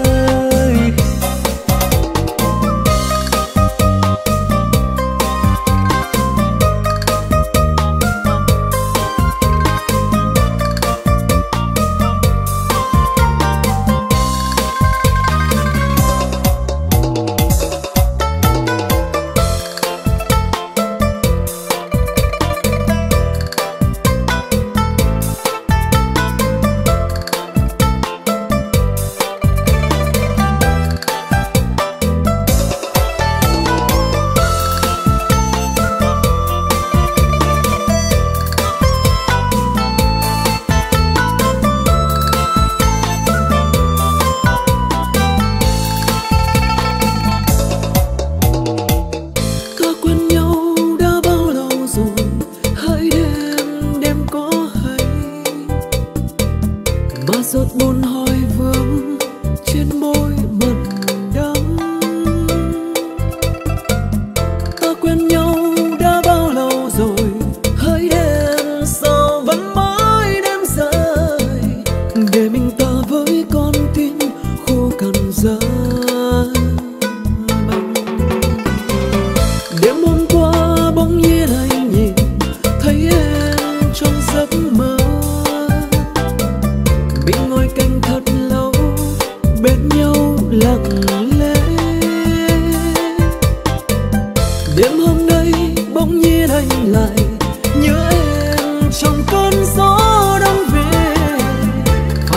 giọt buồn hồi vương trên môi mặn đắng. Ta quen nhau đã bao lâu rồi, hỡi đêm sao vẫn mãi đêm dài, để mình ta với con tim khô cằn giá băng. Đêm hôm qua bỗng nhiên anh nhìn thấy em trong giấc mơ, mình ngồi cạnh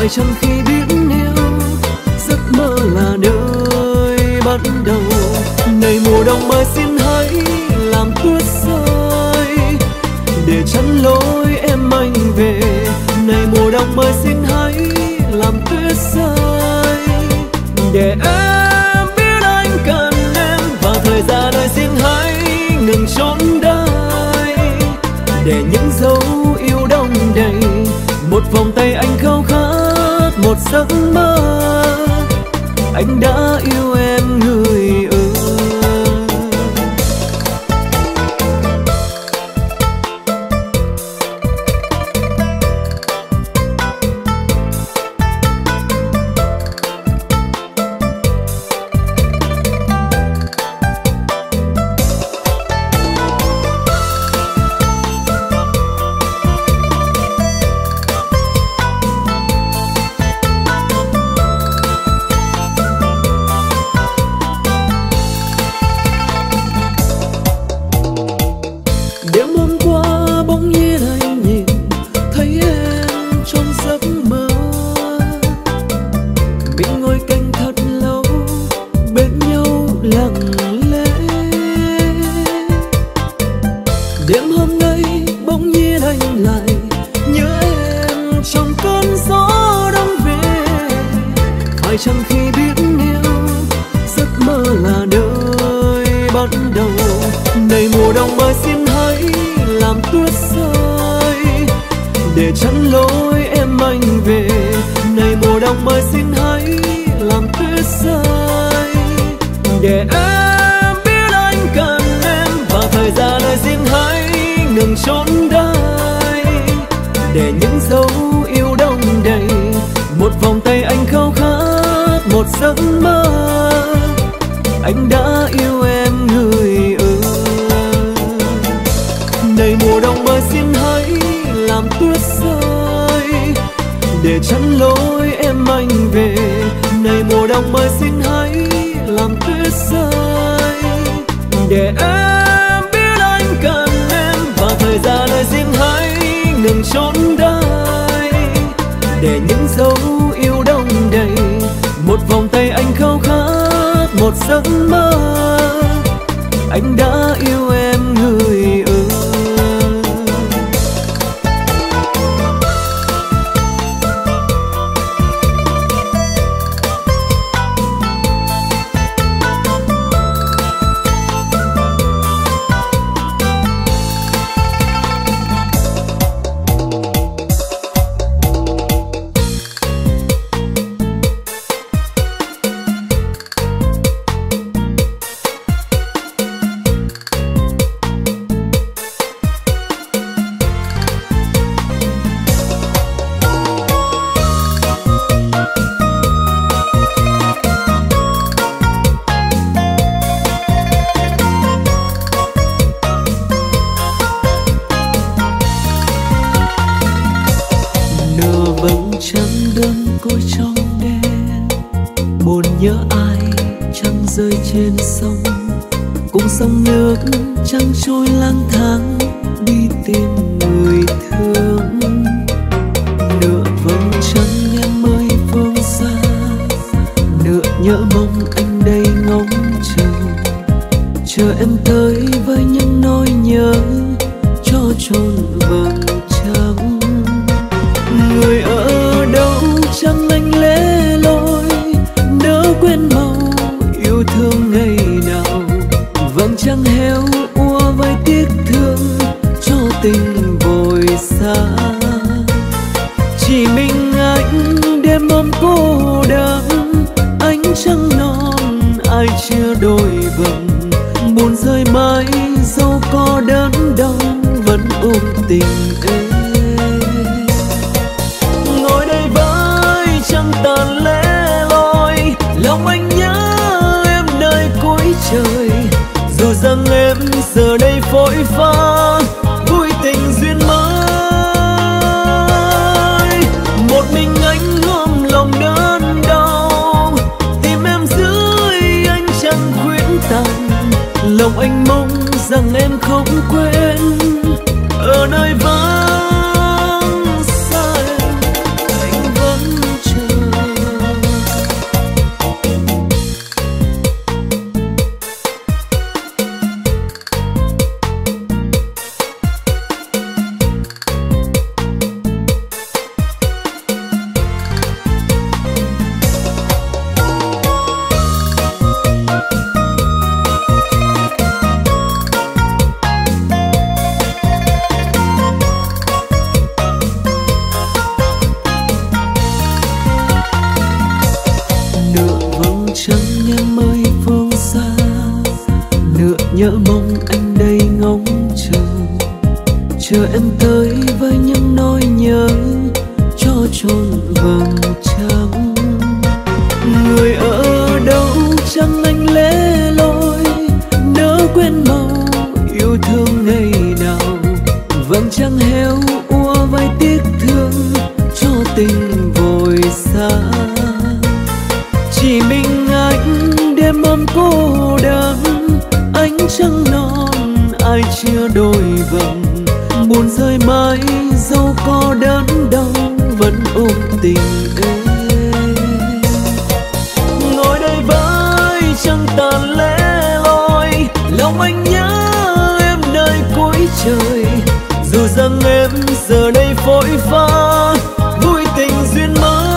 phải chăng khi biết yêu giấc mơ là nơi bắt đầu. Này mùa đông ơi xin hãy làm tuyết rơi để chắn lối em anh về. Này mùa đông ơi xin hãy làm tuyết rơi để em biết anh cần em. Và thời gian ơi xin hãy ngừng trốn đây để những dấu yêu đông đầy. Một vòng tay anh khao khát một giấc mơ, anh đã yêu em người ơi. Chẳng khi biết yêu giấc mơ là nơi bắt đầu. Này mùa đông ơi xin hãy làm tuyết rơi để chắn lối em anh về. Này mùa đông ơi xin hãy làm tuyết rơi để em biết anh cần em. Và thời gian ơi xin hãy ngừng trốn đây để những dấu yêu đông đầy. Một vòng tay anh khao khát một giấc mơ, anh đã yêu em người ơi. Này mùa đông ơi xin hãy làm tuyết rơi để chắn lối em anh về. Này mùa đông ơi xin hãy làm tuyết rơi để em biết anh cần em. Và thời gian ơi xin hãy ngừng trốn đây để những dấu yêu đông đầy. Một vòng tay anh khao khát một giấc mơ, anh đã yêu em người ơi. Trên sông cùng sông nước trăng trôi lang thang đi tìm người thương. Nửa vầng trăng em ơi phương xa, nửa nhớ mong anh đây ngóng chờ em tới với những nỗi nhớ cho chôn vầng trăng. Người ở đâu chẳng anh lẻ loi nỡ quên màu yêu thương ngày nào. Vầng trăng héo úa vai tiếc thương cho tình vội xa. Chỉ mình anh đêm ôm cô đơn, ánh trăng non ai chưa đôi vầng. Buồn rơi mãi dẫu có đớn đau vẫn ôm tình em. Ngồi đây với trăng tàn lẻ loi, lòng anh nhớ trời. Dù rằng em giờ đây vội vã vui tình duyên mới. Một mình anh ôm lòng đớn đau, tìm em dưới ánh trăng khuyến tàn. Lòng anh mong rằng em không quên ở nơi vắng xa em. Anh vẫn nhớ mong anh đây ngóng chờ em tới với những nỗi nhớ cho chôn vầng trăng. Người ở đâu chẳng anh lẻ loi, nỡ quên màu yêu thương ngày nào. Vầng trăng héo úa vai tiếc thương cho tình vội xa. Chỉ mình anh đêm ôm cô đơn, ánh trăng non ai chưa đôi vầng. Buồn rơi mãi dẫu có đớn đau vẫn ôm tình em. Ngồi đây với trăng tàn lẻ loi, Lòng anh nhớ em nơi cuối trời. dù rằng em giờ đây vội vã vui tình duyên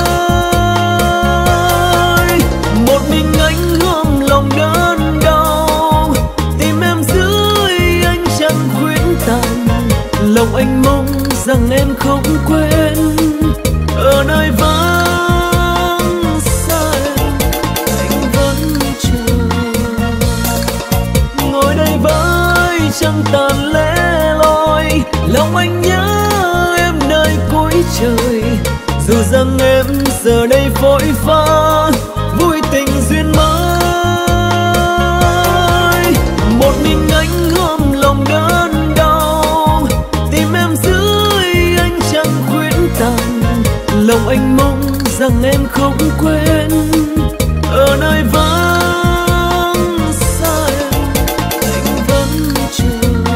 mới. Một mình anh ôm lòng đớn đau, Tìm em dưới ánh trăng khuyến tàn, lòng anh mong rằng em không quên. ở nơi vắng xa em anh vẫn chờ. Ngồi đây với trăng tàn lẻ loi, Lòng anh nhớ em nơi cuối trời. dù rằng em giờ đây vội vã vui tình duyên mới. Một mình anh ôm lòng đớn đau, Tìm em dưới ánh trăng khuyến tàn, lòng anh mong rằng em không quên. ở nơi vắng xa em anh vẫn chờ.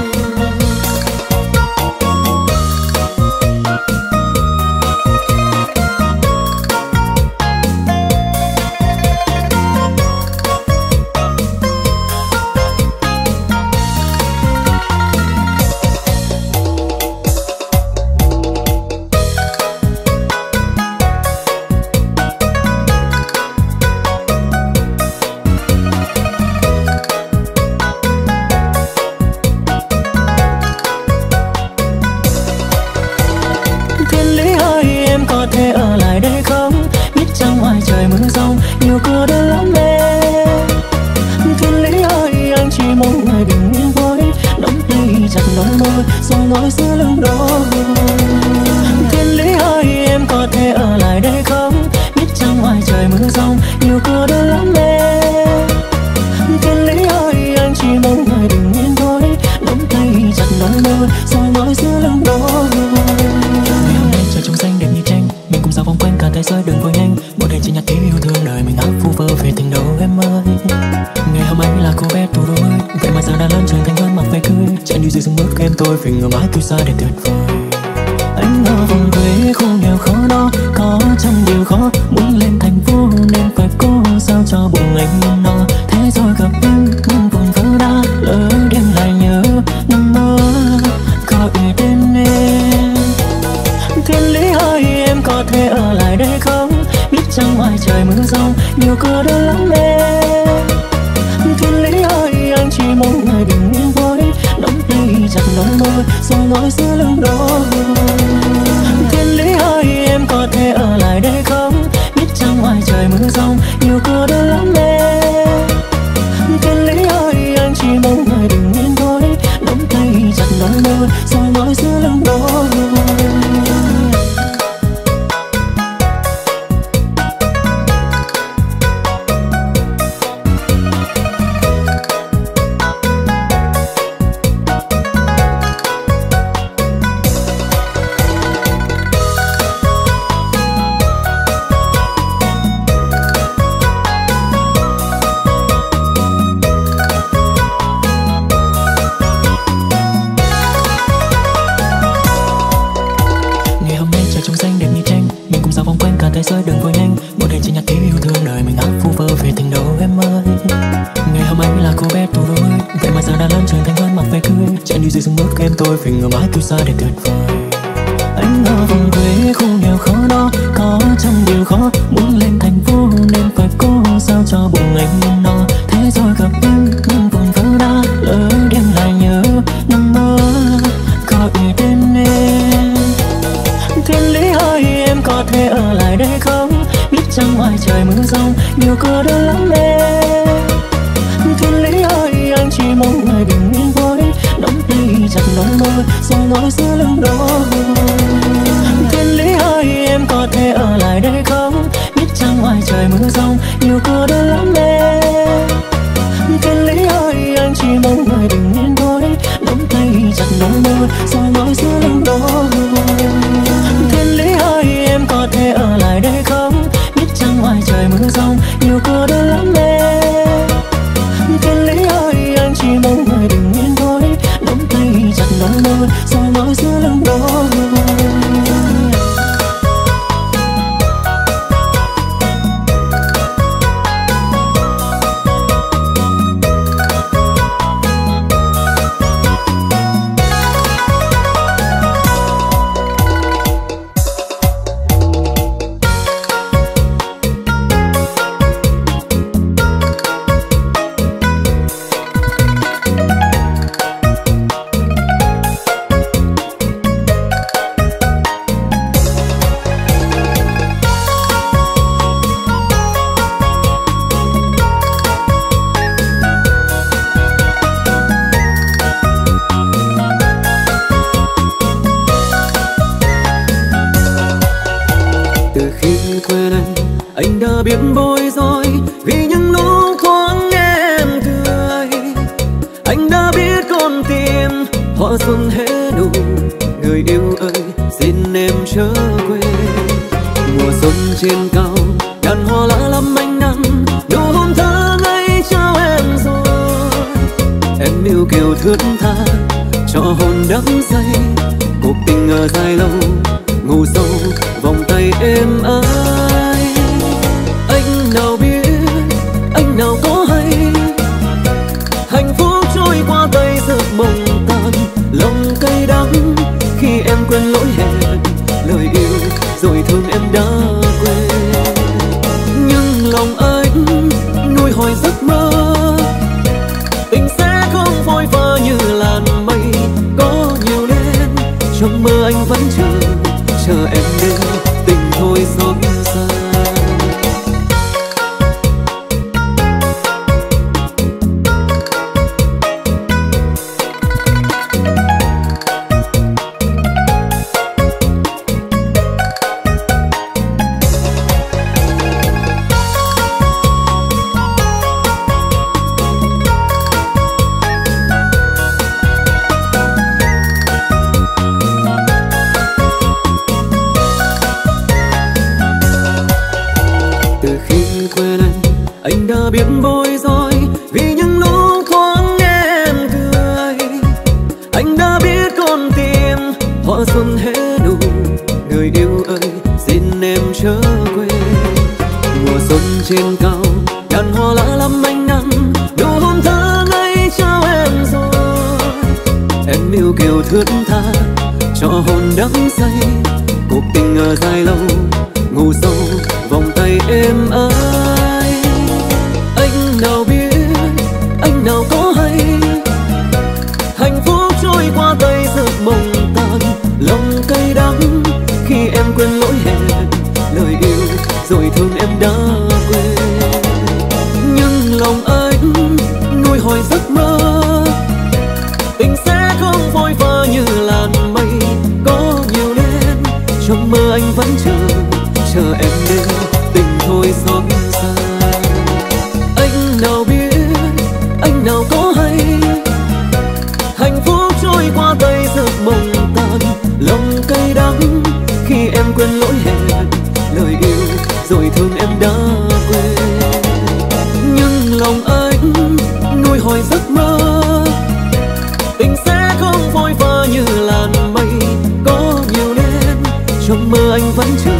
Thiên lý ơi em có thể ở lại đây không? Biết chăng ngoài trời mưa giông nhiều cô đơn lắm em. Thiên lý ơi anh chỉ mong người bình yên thôi, nắm tay chặt đôi môi rồi nói giữa lưng đôi. Thiên lý ơi em có thể ở lại đây không? Biết chăng ngoài trời mưa giông nhiều cô đơn lắm em. Thiên lý ơi anh chỉ mong người bình yên thôi, nắm tay chặt đôi môi rồi nói giữa lưng đôi. Trời trong xanh đẹp như tranh, mình cùng dạo vòng quanh cả thế giới đừng vội nhanh. Một đời chỉ nhặt tiếng yêu thương đời mình hát vu vơ về tình đầu em ơi. Ngày hôm ấy là cô bé thủ đô ơi, vậy mà giờ đã lớn trưởng thành hơn mặc váy cưới. Chạy đi dưới sương bước em tôi phải ngờ mãi kêu xa để tuyệt vời. Anh ở vùng quê khô nghèo khó đó, có trăm điều khó. Muốn lên thành phố nên phải cố sao cho bụng anh no. Thế rồi gặp em vùng vỡ đá, lỡ đêm lại nhớ nằm mơ gọi tên em. Thiên lý ơi em có thể ở lại đây không? Biết chăng ngoài trời mưa giông nhiều cô đơn lắm em. Thiên lý ơi anh chỉ mong người bình yên thôi, nắm tay chặt đôi môi rồi nói giữa lưng đôi. Thiên lý ơi em có thể ở lại đây không? Biết chăng ngoài trời mưa giông nhiều cô đơn lắm em. Thiên lý ơi anh chỉ mong người bình yên thôi, nắm tay chặt đôi môi rồi nói giữa lưng đôi. Thế giới đừng vội nhanh, một đời chỉ nhặt tiếng yêu thương đời mình hát vu vơ về tình đầu em ơi. Ngày hôm ấy là cô bé thủ đô ơi, vậy mà giờ đã lớn trưởng thành hơn mặc váy cưới. Chạy đi dưới sương bước em tôi phải ngờ mãi kêu xa để tuyệt vời. Anh ở vùng quê khô nghèo khó đó, có trăm điều khó. Muốn lên thành phố nên phải cố sao cho bụng anh no. Thế rồi gặp em vùng vỡ đá, lỡ đêm lại nhớ nằm mơ gọi tên em. Thiên lý ơi em có thể ở lại đây không? Biết chăng ngoài trời mưa giông nhiều cô đơn lắm em. Thiên lý ơi anh chỉ mong ngày bình yên vui, nắm tay chặt nắm môi rồi nói giữa lưng đôi. Thiên lý ơi em có thể ở lại đây không, biết chăng ngoài trời mưa giông nhiều cô đơn lắm em. Thiên lý ơi anh chỉ mong ngày bình yên thôi, nắm tay chặt nắm môi rồi nói giữa lưng đôi. Thiên lý ơi em có thể ở lại đây không, biết chăng ngoài trời mưa giông nhiều cô đơn lắm em. Thiên lý ơi anh chỉ mong ngày bình yên thôi, nắm tay chặt nắm môi rồi nói giữa lưng đôi. Anh đã biết bối rối vì những lúc thoáng nghe em cười. Anh đã biết con tim hoa xuân hé nụ, người yêu ơi xin em chớ quên. Mùa xuân trên cao đàn hoa lá lắm anh nắng, nụ hôn thơ ngây trao em rồi. Em yêu kiều thướt tha cho hồn đắm say, cuộc tình ở dài lâu ngủ sâu vòng tay êm ái. Anh nào biết, anh nào có hay, hạnh phúc trôi qua tay giấc mộng tan, lòng cay đắng khi em quên lỗi hẹn, lời yêu rồi thương em đã quên. Nhưng lòng anh nuôi hỏi giấc mơ, tình sẽ không phôi pha như làn mây có nhiều lên. Trong mơ anh vẫn chờ em đến tình thôi xót xa. Anh đã biết bối rối vì những lúc thoáng nghe em cười. Anh đã biết con tim hoa xuân hé nụ, người yêu ơi xin em chớ quên. Mùa xuân trên cao đàn hoa lá lắm anh nắng, nụ hôn thơ ngây trao em rồi. Em yêu kiều thướt tha cho hồn đắm say, cuộc tình ở dài lâu ngủ sâu vòng tay êm ái. Anh nào biết, anh nào có hay, hạnh phúc trôi qua tay giấc mộng tan, lòng cay đắng khi em quên lỗi hẹn, lời yêu rồi thương em đã quên. Nhưng lòng anh nuôi hỏi giấc mơ, tình sẽ không phôi pha như làn mây có nhiều lên. Trong mơ anh vẫn chờ em đến tình thôi xót xa. Anh nào biết, anh nào có hay, hạnh phúc trôi qua tay giấc mộng tan, lòng cay đắng khi em quên lỗi hẹn, lời yêu rồi thương em đã quên. Nhưng lòng anh nuôi hỏi giấc mơ, tình sẽ không phôi pha như làn mây có nhiều lên. Trong mơ anh vẫn chờ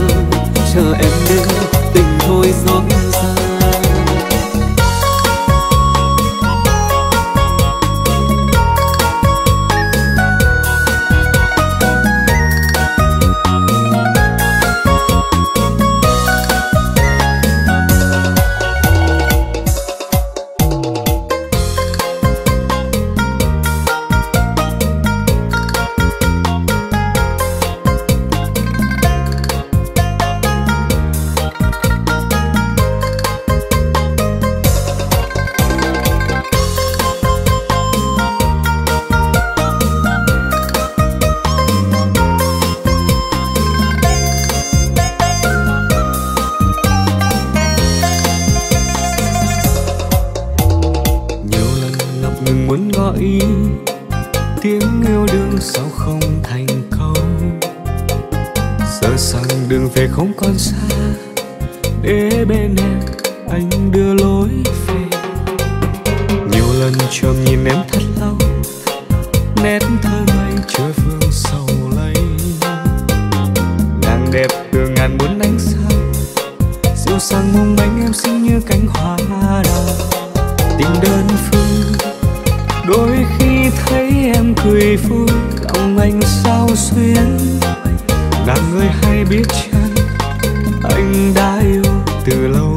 Giờ rằng đường về không còn xa, để bên em anh đưa lối về. Nhiều lần trầm nhìn em thật lâu, nét thơ ngây chưa vương sầu lây. Nàng đẹp từ ngàn muôn ánh sáng, dịu dàng mong manh em xinh như cánh hoa đào. Tình đơn phương đôi khi thấy em cười vui, lòng anh sao xuyến. Nàng ơi hay biết chăng anh đã yêu từ lâu.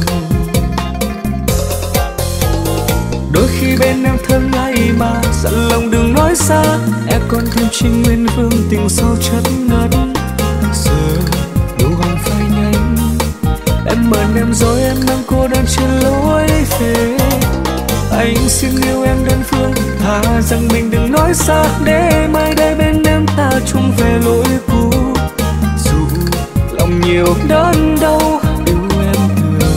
Đôi khi bên em thơ ngây mà dặn lòng đừng nói xa, em còn thêm Trinh Nguyên Vương tình sâu chất ngất. Giờ đủ hồng phai nhanh, em mời em rồi em đang cô đơn trên lối về. Anh xin yêu em đơn phương, thà rằng mình đừng nói xa, để mai đây bên em ta chung về lối cũ. Dù lòng nhiều đớn đau yêu em từ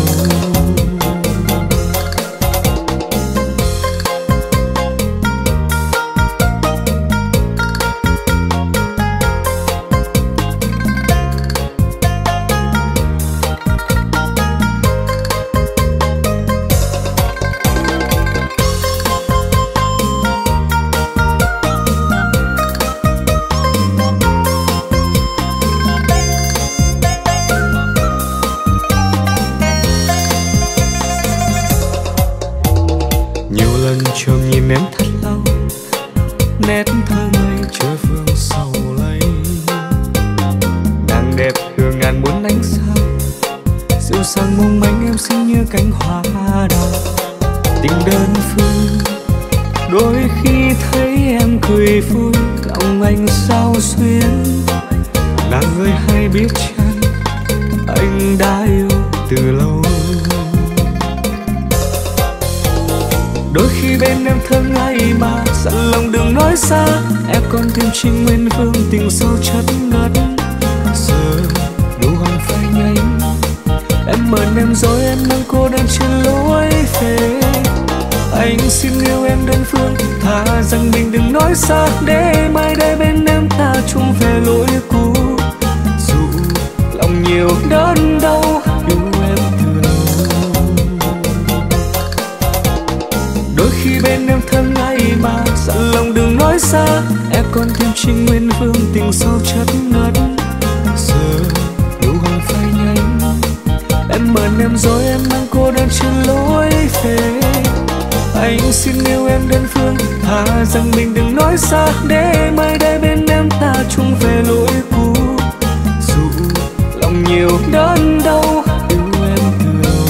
chồng nhìn em thật lâu, nét thơ ngây chưa vương sầu lây. Nàng đẹp từ ngàn muôn ánh sáng, dịu dàng mong manh em xinh như cánh hoa đào. Tình đơn phương đôi khi thấy em cười vui, lòng anh sao xuyến. Nàng ơi hay biết chăng anh đã yêu từ lâu. Đôi khi bên em thơ ngây mà dặn lòng đừng nói xa, em còn thêm Trinh Nguyên Vương tình sâu chất ngất. Giờ đủ hồng phai nhanh, em mời em rồi em đang cô đơn trên lối về. Anh xin yêu em đơn phương, thà rằng mình đừng nói xa, để mai đây bên em ta chung về lối cũ. Dù lòng nhiều đớn đau yêu em từ lâu. Đôi khi bên em thơ ngây mà dặn lòng đừng nói xa, em còn thêm Trinh Nguyên Vương tình sâu chất ngất. Giờ đủ hồng phai nhanh, em mời em rồi em đang cô đơn trên lối về. Anh xin yêu em đơn phương, thà rằng mình đừng nói xa, để mai đây bên em ta chung về lối cũ. Dù lòng nhiều đớn đau yêu em từ lâu.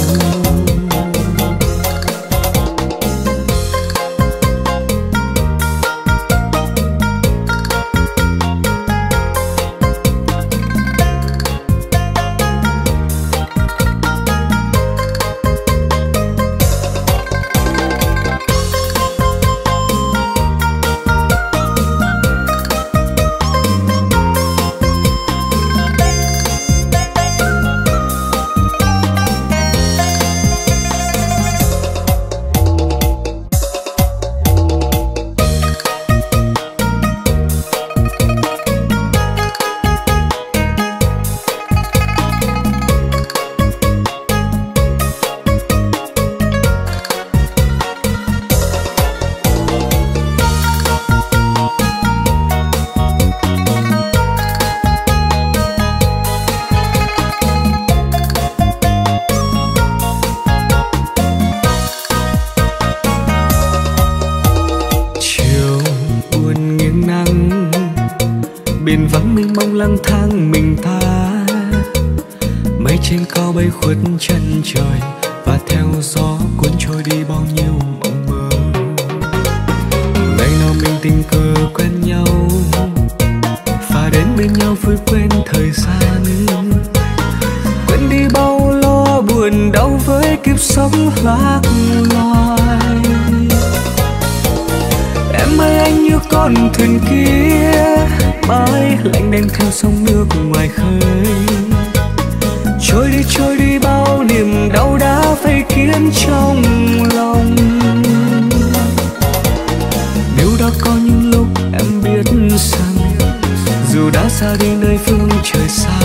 Biển vắng mênh mông lang thang mình ta, mây trên cao bay khuất chân trời, và theo gió cuốn trôi đi bao nhiêu mộng mơ. Ngày nào mình tình cờ quen nhau, và đến bên nhau vui quên thời gian, quên đi bao lo buồn đau với kiếp sống lạc loài. Em ơi anh như con thuyền kia, mãi lạnh đen theo sông nước ngoài khơi. Trôi đi bao niềm đau đã vây kín trong lòng. Nếu đã có những lúc em biết rằng dù đã xa đi nơi phương trời xa.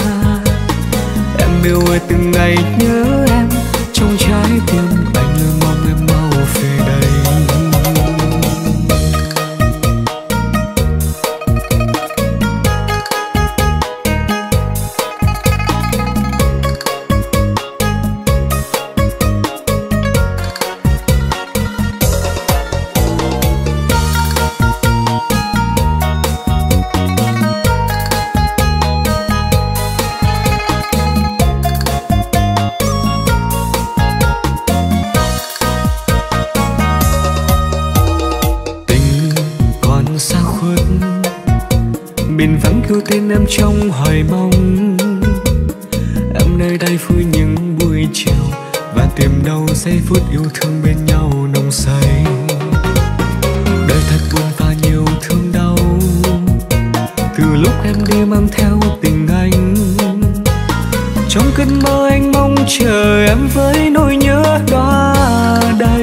Em yêu ơi từng ngày nhớ em, trong trái tim anh luôn mong em mau về đây. Biển vắng kêu tên em trong hoài mong. Em nơi đây vui những buổi chiều và tìm đâu giây phút yêu thương bên nhau nồng say. Đời thật buồn và nhiều thương đau, từ lúc em đi mang theo tình anh. Trong cơn mơ anh mong chờ em với nỗi nhớ đóa đầy.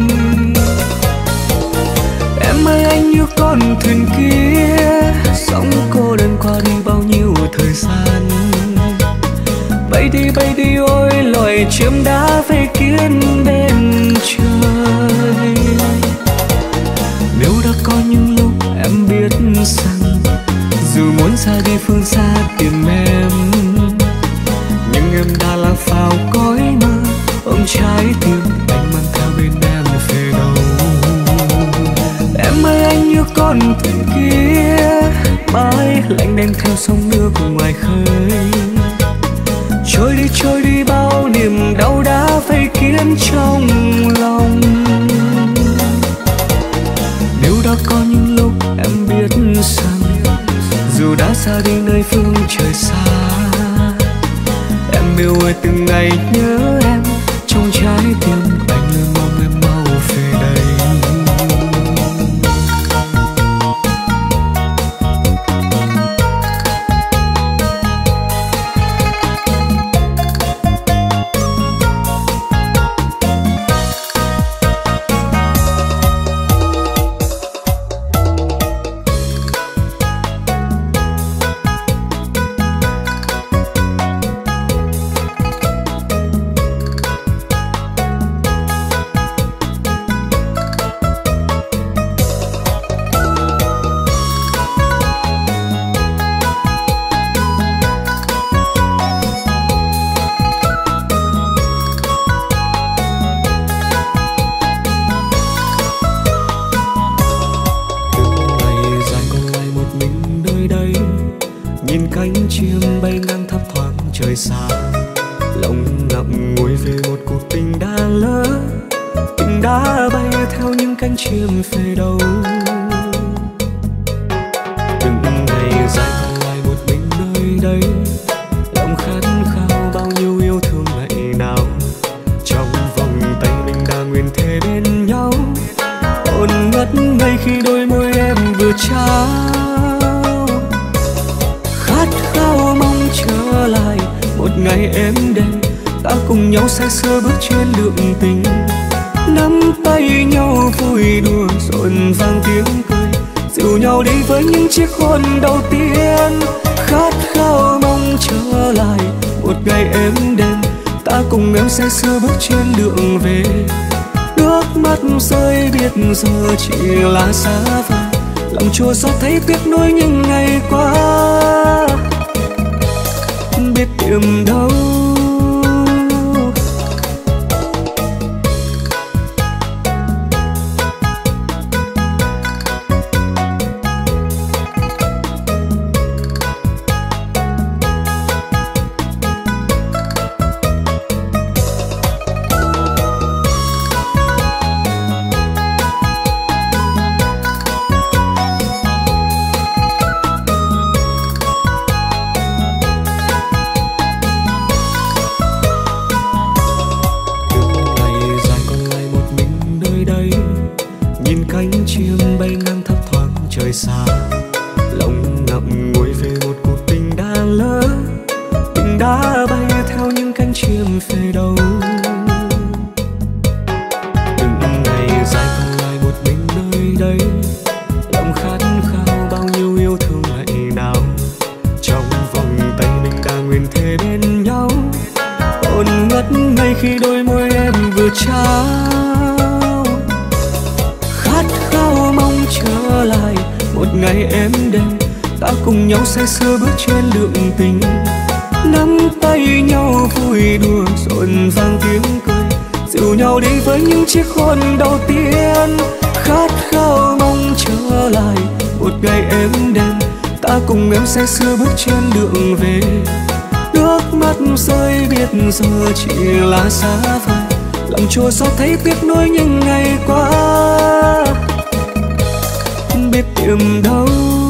Em ơi anh như con thuyền kia, sóng cô đơn qua đi bao nhiêu thời gian. Bay đi ôi loài chim đã về kiến bên trời. Nếu đã có những lúc em biết rằng dù muốn xa đi phương xa tìm em, nhưng em đã lạc vào cõi mơ, ôm trái tim anh mang theo bên em về đâu. Em ơi anh như con thuyền kia, mãi lạnh đen theo sóng nước ngoài khơi. Trôi đi bao niềm đau đã vây kín trong lòng. Nếu đã có những lúc em biết rằng dù đã xa đi nơi phương trời xa, em yêu ơi từng ngày nhớ em, trong trái tim anh luôn mong em mau về đây. Chim về đâu từng ngày dài còn lại một mình nơi đây, lòng khát khao bao nhiêu yêu thương ngày nào. Trong vòng tay mình đã nguyện thề bên nhau, ôn ngất ngây khi đôi môi em vừa trao. Khát khao mong trở lại một ngày êm đềm, ta cùng nhau say sưa bước trên đường tình. Nắm tay nhau vui đùa rộn vang tiếng cười, dìu nhau đi với những chiếc hôn đầu tiên. Khát khao mong trở lại một ngày êm đềm, ta cùng em say sưa bước trên đường về. Nước mắt rơi biết giờ chỉ là xa vời, lòng chua xót thấy tiếc nuối những ngày qua. Biết tìm đâu khi đôi môi em vừa trao. Khát khao mong trở lại một ngày êm đềm, ta cùng nhau say sưa bước trên đường tình, nắm tay nhau vui đùa rộn ràng tiếng cười, dìu nhau đi với những chiếc hôn đầu tiên. Khát khao mong trở lại một ngày êm đềm, ta cùng em say sưa bước trên đường về. Nước mắt rơi biết giờ chỉ là xa vời, lòng chua xót thấy tiếc nuối những ngày qua, biết tìm đâu.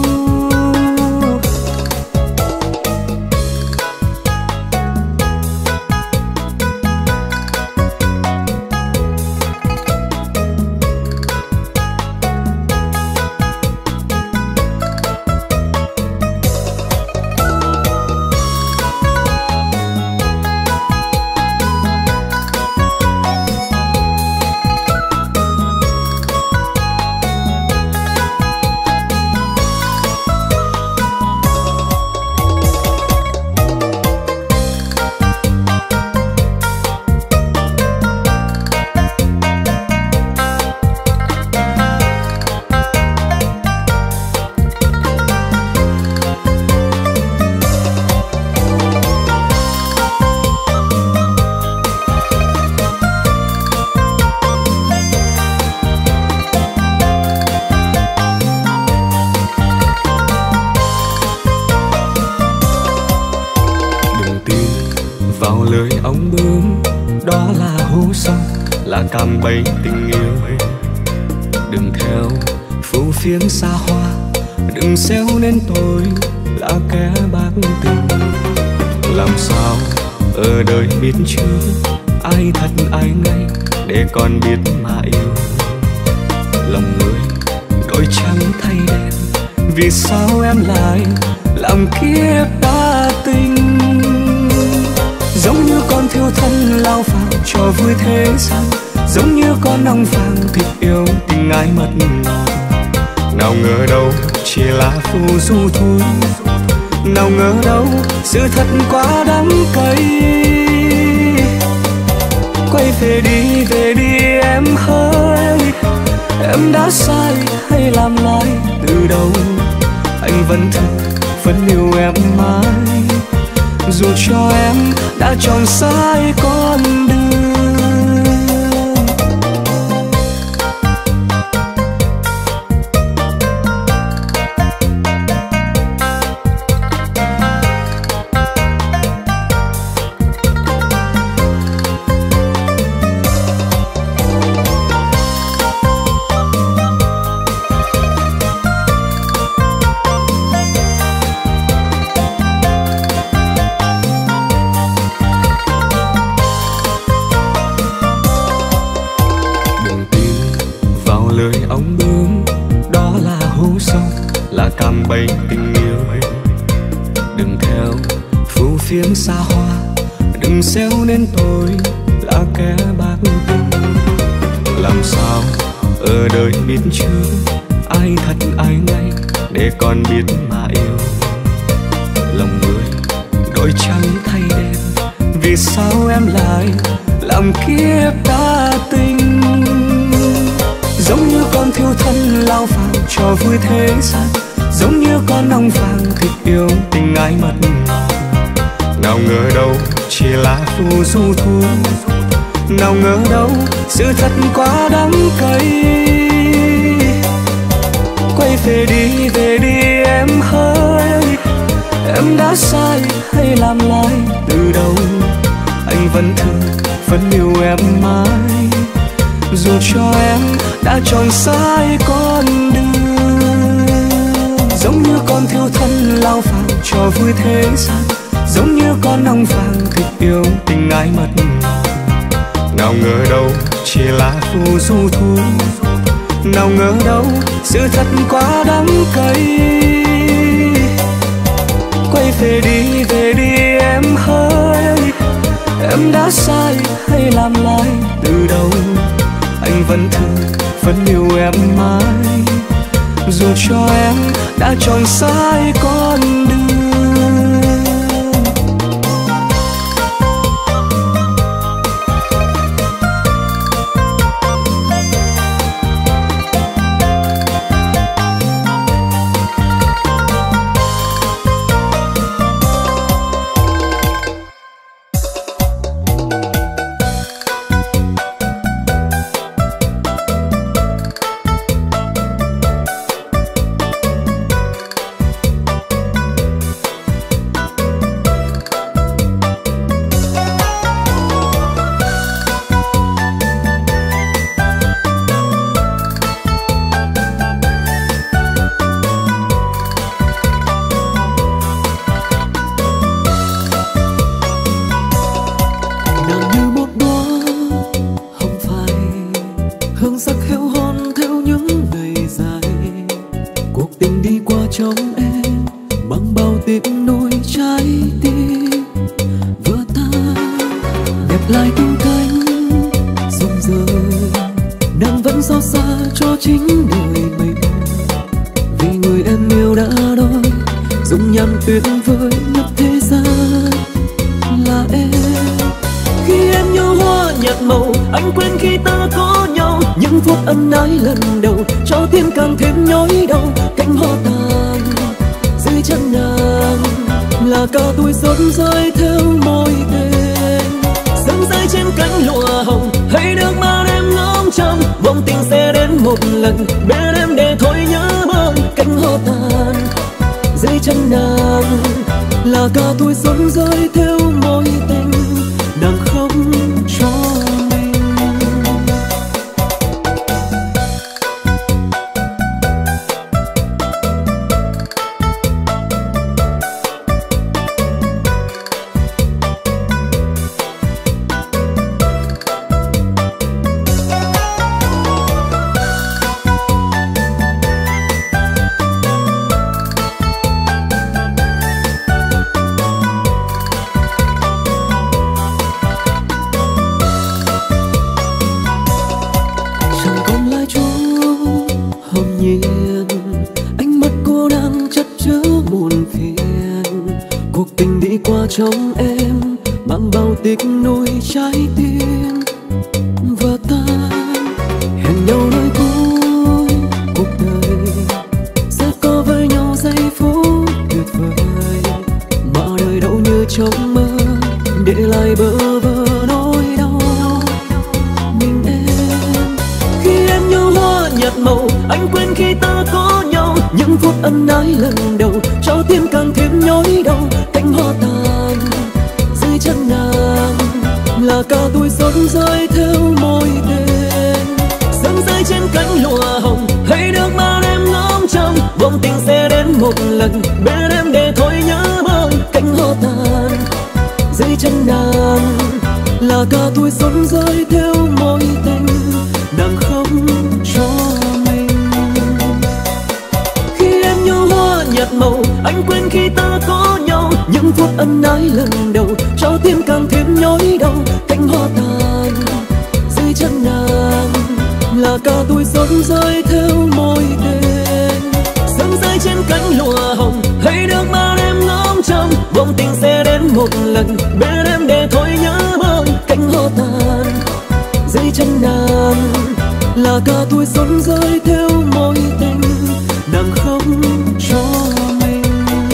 Là cạm bẫy tình yêu, đừng theo phũ phiếm xa hoa, đừng xéo nên tôi là kẻ bạc tình. Làm sao ở đời biết chưa ai thật ai ngây để còn biết mà yêu. Lòng người đổi trắng thay đen, vì sao em lại làm kiếp ta tình. Giống như con thiêu thân lao vào cho vui thế gian, giống như con ong vàng thích yêu tình ai mất ngọt. Nào ngờ đâu chỉ là phù du thôi, nào ngờ đâu sự thật quá đắng cay. Quay về đi em hỡi, em đã sai hay làm lại từ đầu. Anh vẫn yêu em mãi, dù cho em đã chọn sai con đường. Cạm bẫy tình yêu, đừng theo phũ phiếm xa hoa, đừng xéo nên tôi là kẻ bạc tình. Làm sao ở đời biết chưa ai thật ai ngây để còn biết mà yêu. Lòng người đổi trắng thay đen, vì sao em lại làm kiếp ta tình. Giống như con thiêu thân lao vào cho vui thế gian, giống như con ong vàng thích yêu tình ai mất ngọt. Nào ngờ đâu chỉ là phù du thôi, nào ngờ đâu sự thật quá đắng cay. Quay về đi em hỡi, em đã sai hay làm lại từ đầu. Anh vẫn yêu em mãi, dù cho em đã chọn sai con đường. Giống như con thiêu thân lao vào cho vui thế gian, giống như con ong vàng thích yêu tình ai mất ngọt. Nào ngờ đâu chỉ là phù du thôi, nào ngờ đâu sự thật quá đắng cay. Quay về đi em hỡi, em đã sai hay làm lại từ đầu. Anh vẫn yêu em mãi, dù cho em đã chọn sai con đường. tiếc nuối trái tim vỡ tan. Đẹp lại tung cánh rụng rời, nàng vẫn xót xa cho chính đời mình. Vì người em yêu đã đôi dung nhan tuyệt vời nhất thế gian là em. Khi em như hoa nhạt màu, anh quên khi ta có nhau. Những phút ân ái lần đầu cho tim càng thêm nhói đau. Cánh hoa tàn dưới chân nàng là cả tuổi xuân rơi theo môi tên. Sương rơi trên cánh lụa hồng, hãy nước mắt em ngóng trông. Mong tình sẽ đến một lần bên em để thôi nhớ mong. Cánh hoa tàn dưới chân nàng là cả tuổi xuân rơi theo môi tình. Nàng không cho mình. Trong em mang bao tiếc nuối trái tim vỡ tan. Hẹn nhau nơi cuối cuộc đời sẽ có với nhau giây phút tuyệt vời, mà đời đâu như trong mơ để lại bơ vơ nỗi đau. Mình em khi em như hoa nhạt màu, anh quên khi ta có nhau. Những phút ân ái lần đầu cho tim càng thêm nhói đau. Cánh hoa tàn dưới chân nàng là cả tuổi xuân rơi theo môi tên. Sương rơi trên cánh lụa hồng, hãy nước mắt em ngóng trông. Mong tình sẽ đến một lần bên em để thôi nhớ mong. Cánh hoa tàn dưới chân nàng là cả tuổi xuân rơi theo môi tình. Nàng không cho mình. Khi em như hoa nhạt màu, anh quên khi ta có nhau. Những phút ân ái lần đầu cho tim càng thêm nhói đau. Cánh hoa tàn dưới chân nàng là cả tuổi xuân rơi theo môi tên. Sương rơi trên cánh lụa hồng, hãy nước mắt em ngóng trông. Mong tình sẽ đến một lần bên em để thôi nhớ mong. Cánh hoa tàn dưới chân nàng là cả tuổi xuân rơi theo môi tình. Nàng không cho mình.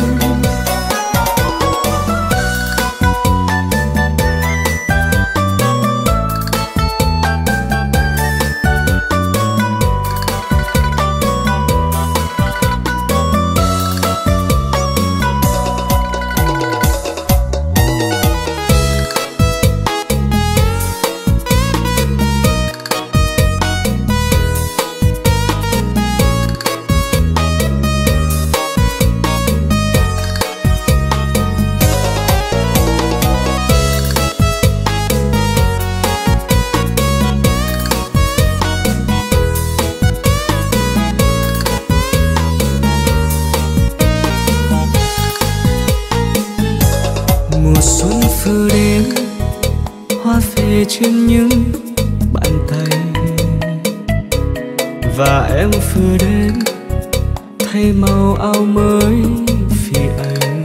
Trên những bàn tay và em vừa đến thay màu áo mới vì anh.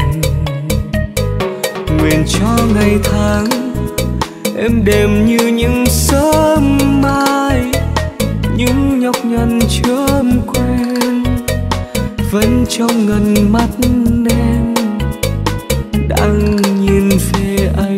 Nguyện cho ngày tháng em đêm như những sớm mai, những nhọc nhằn chớm quen vẫn trong ngần mắt em đang nhìn về anh.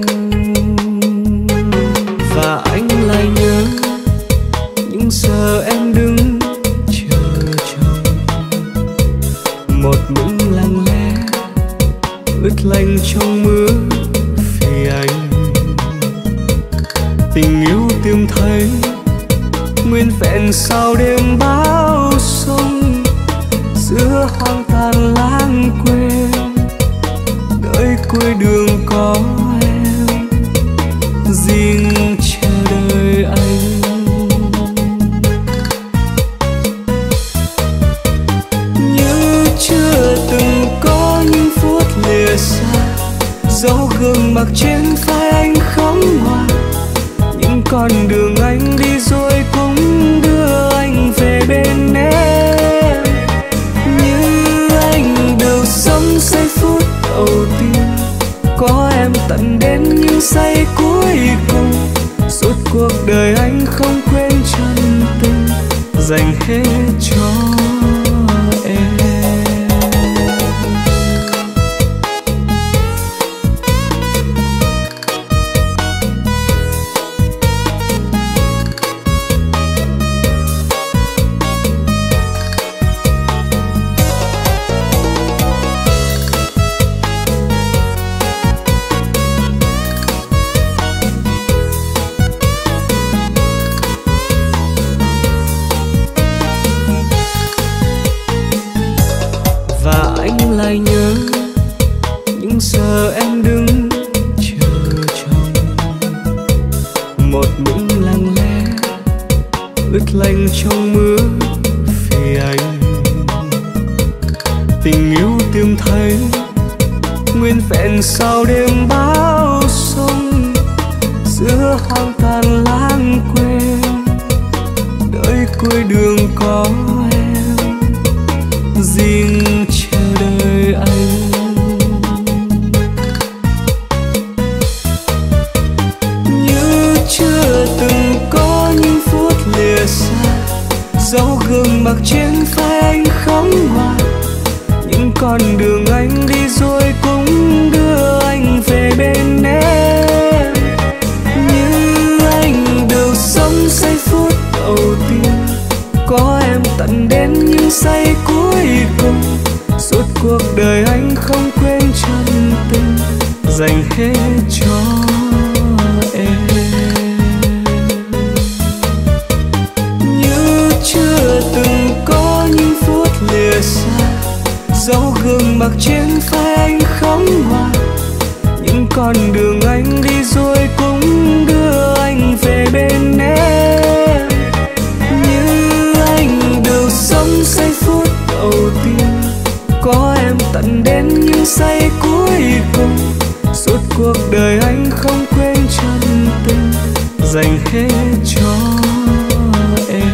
Và anh lại nhớ những giờ em đứng chờ chồng, một mình lặng lẽ ướt lạnh trong mưa vì anh. Tình yêu tìm thấy nguyên vẹn sau đêm bão sông, giữa hoang tàn lãng quên nơi cuối đường có em riêng chờ đợi anh. Như chưa từng có những gương mặt trên vai anh khóm hoa. Những con đường anh đi rồi cũng đưa anh về bên em. Như anh được sống giây phút đầu tiên, có em tận đến những giây cuối cùng. Suốt cuộc đời anh không quên chân tình dành hết cho em. Lại nhớ những giờ em đứng chờ chồng, một mình lặng lẽ ướt lạnh trong mưa vì anh. Tình yêu tìm thấy nguyên vẹn sau đêm bão sông, giữa hoang tàn lãng quên đợi cuối đường có em riêng chờ đợi anh. Như chưa từng có những phút lìa xa, dấu gương mặt trên vai anh khóm hoa. Những con đường anh đi rồi cũng đưa anh về bên em. Như anh được sống giây phút đầu tiên, có em tận đến những giây cuối cùng. Suốt cuộc đời anh không quên chân tình dành hết cho em. Như chưa từng có những phút lìa xa, dấu gương mặt trên vai anh khóm hoa. Những con đường anh đi rồi cũng đưa anh về bên em. Như anh được sống giây phút đầu tiên, có em tận đến những giây cuối cùng. Suốt cuộc đời anh không quên chân tình dành hết cho em.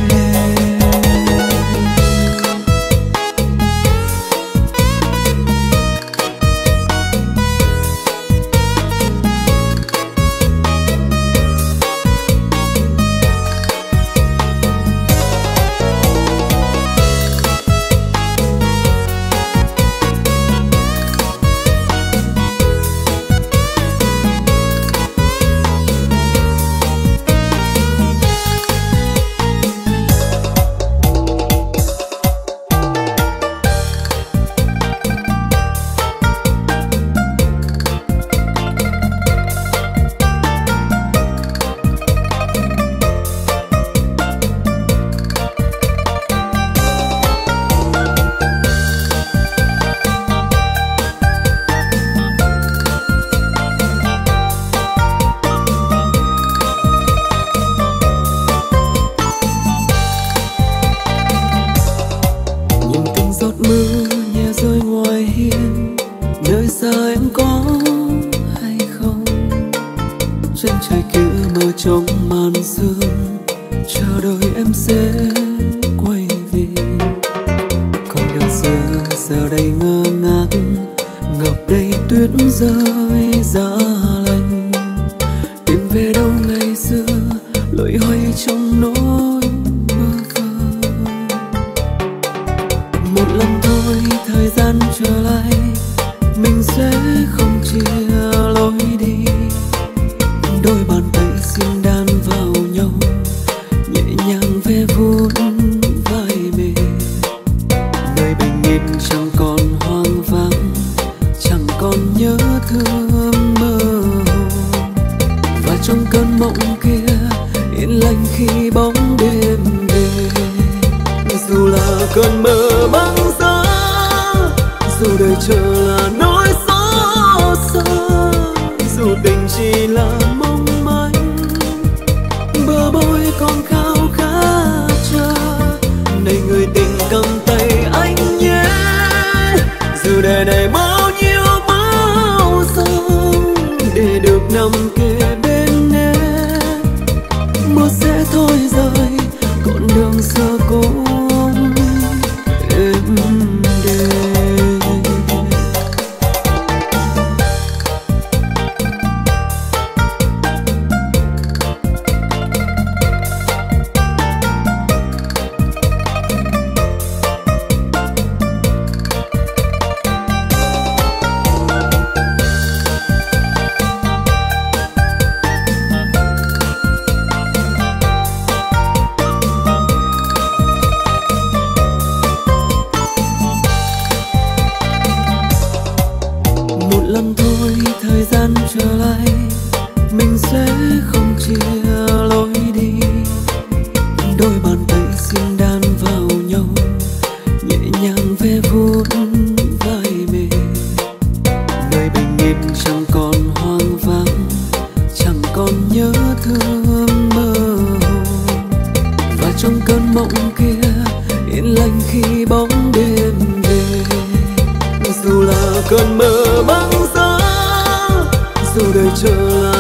lần thôi thời gian trở lại, mình sẽ không chia lối đi. Đôi bàn tay xinh đan vào nhau, nhẹ nhàng ve vuốt vai mềm. Nơi bình yên chẳng còn hoang vắng, chẳng còn nhớ thương mơ hồ. Và trong cơn mộng kia yên lặng khi bóng đêm về. Dù là cơn mơ băng giá, dù đời chờ là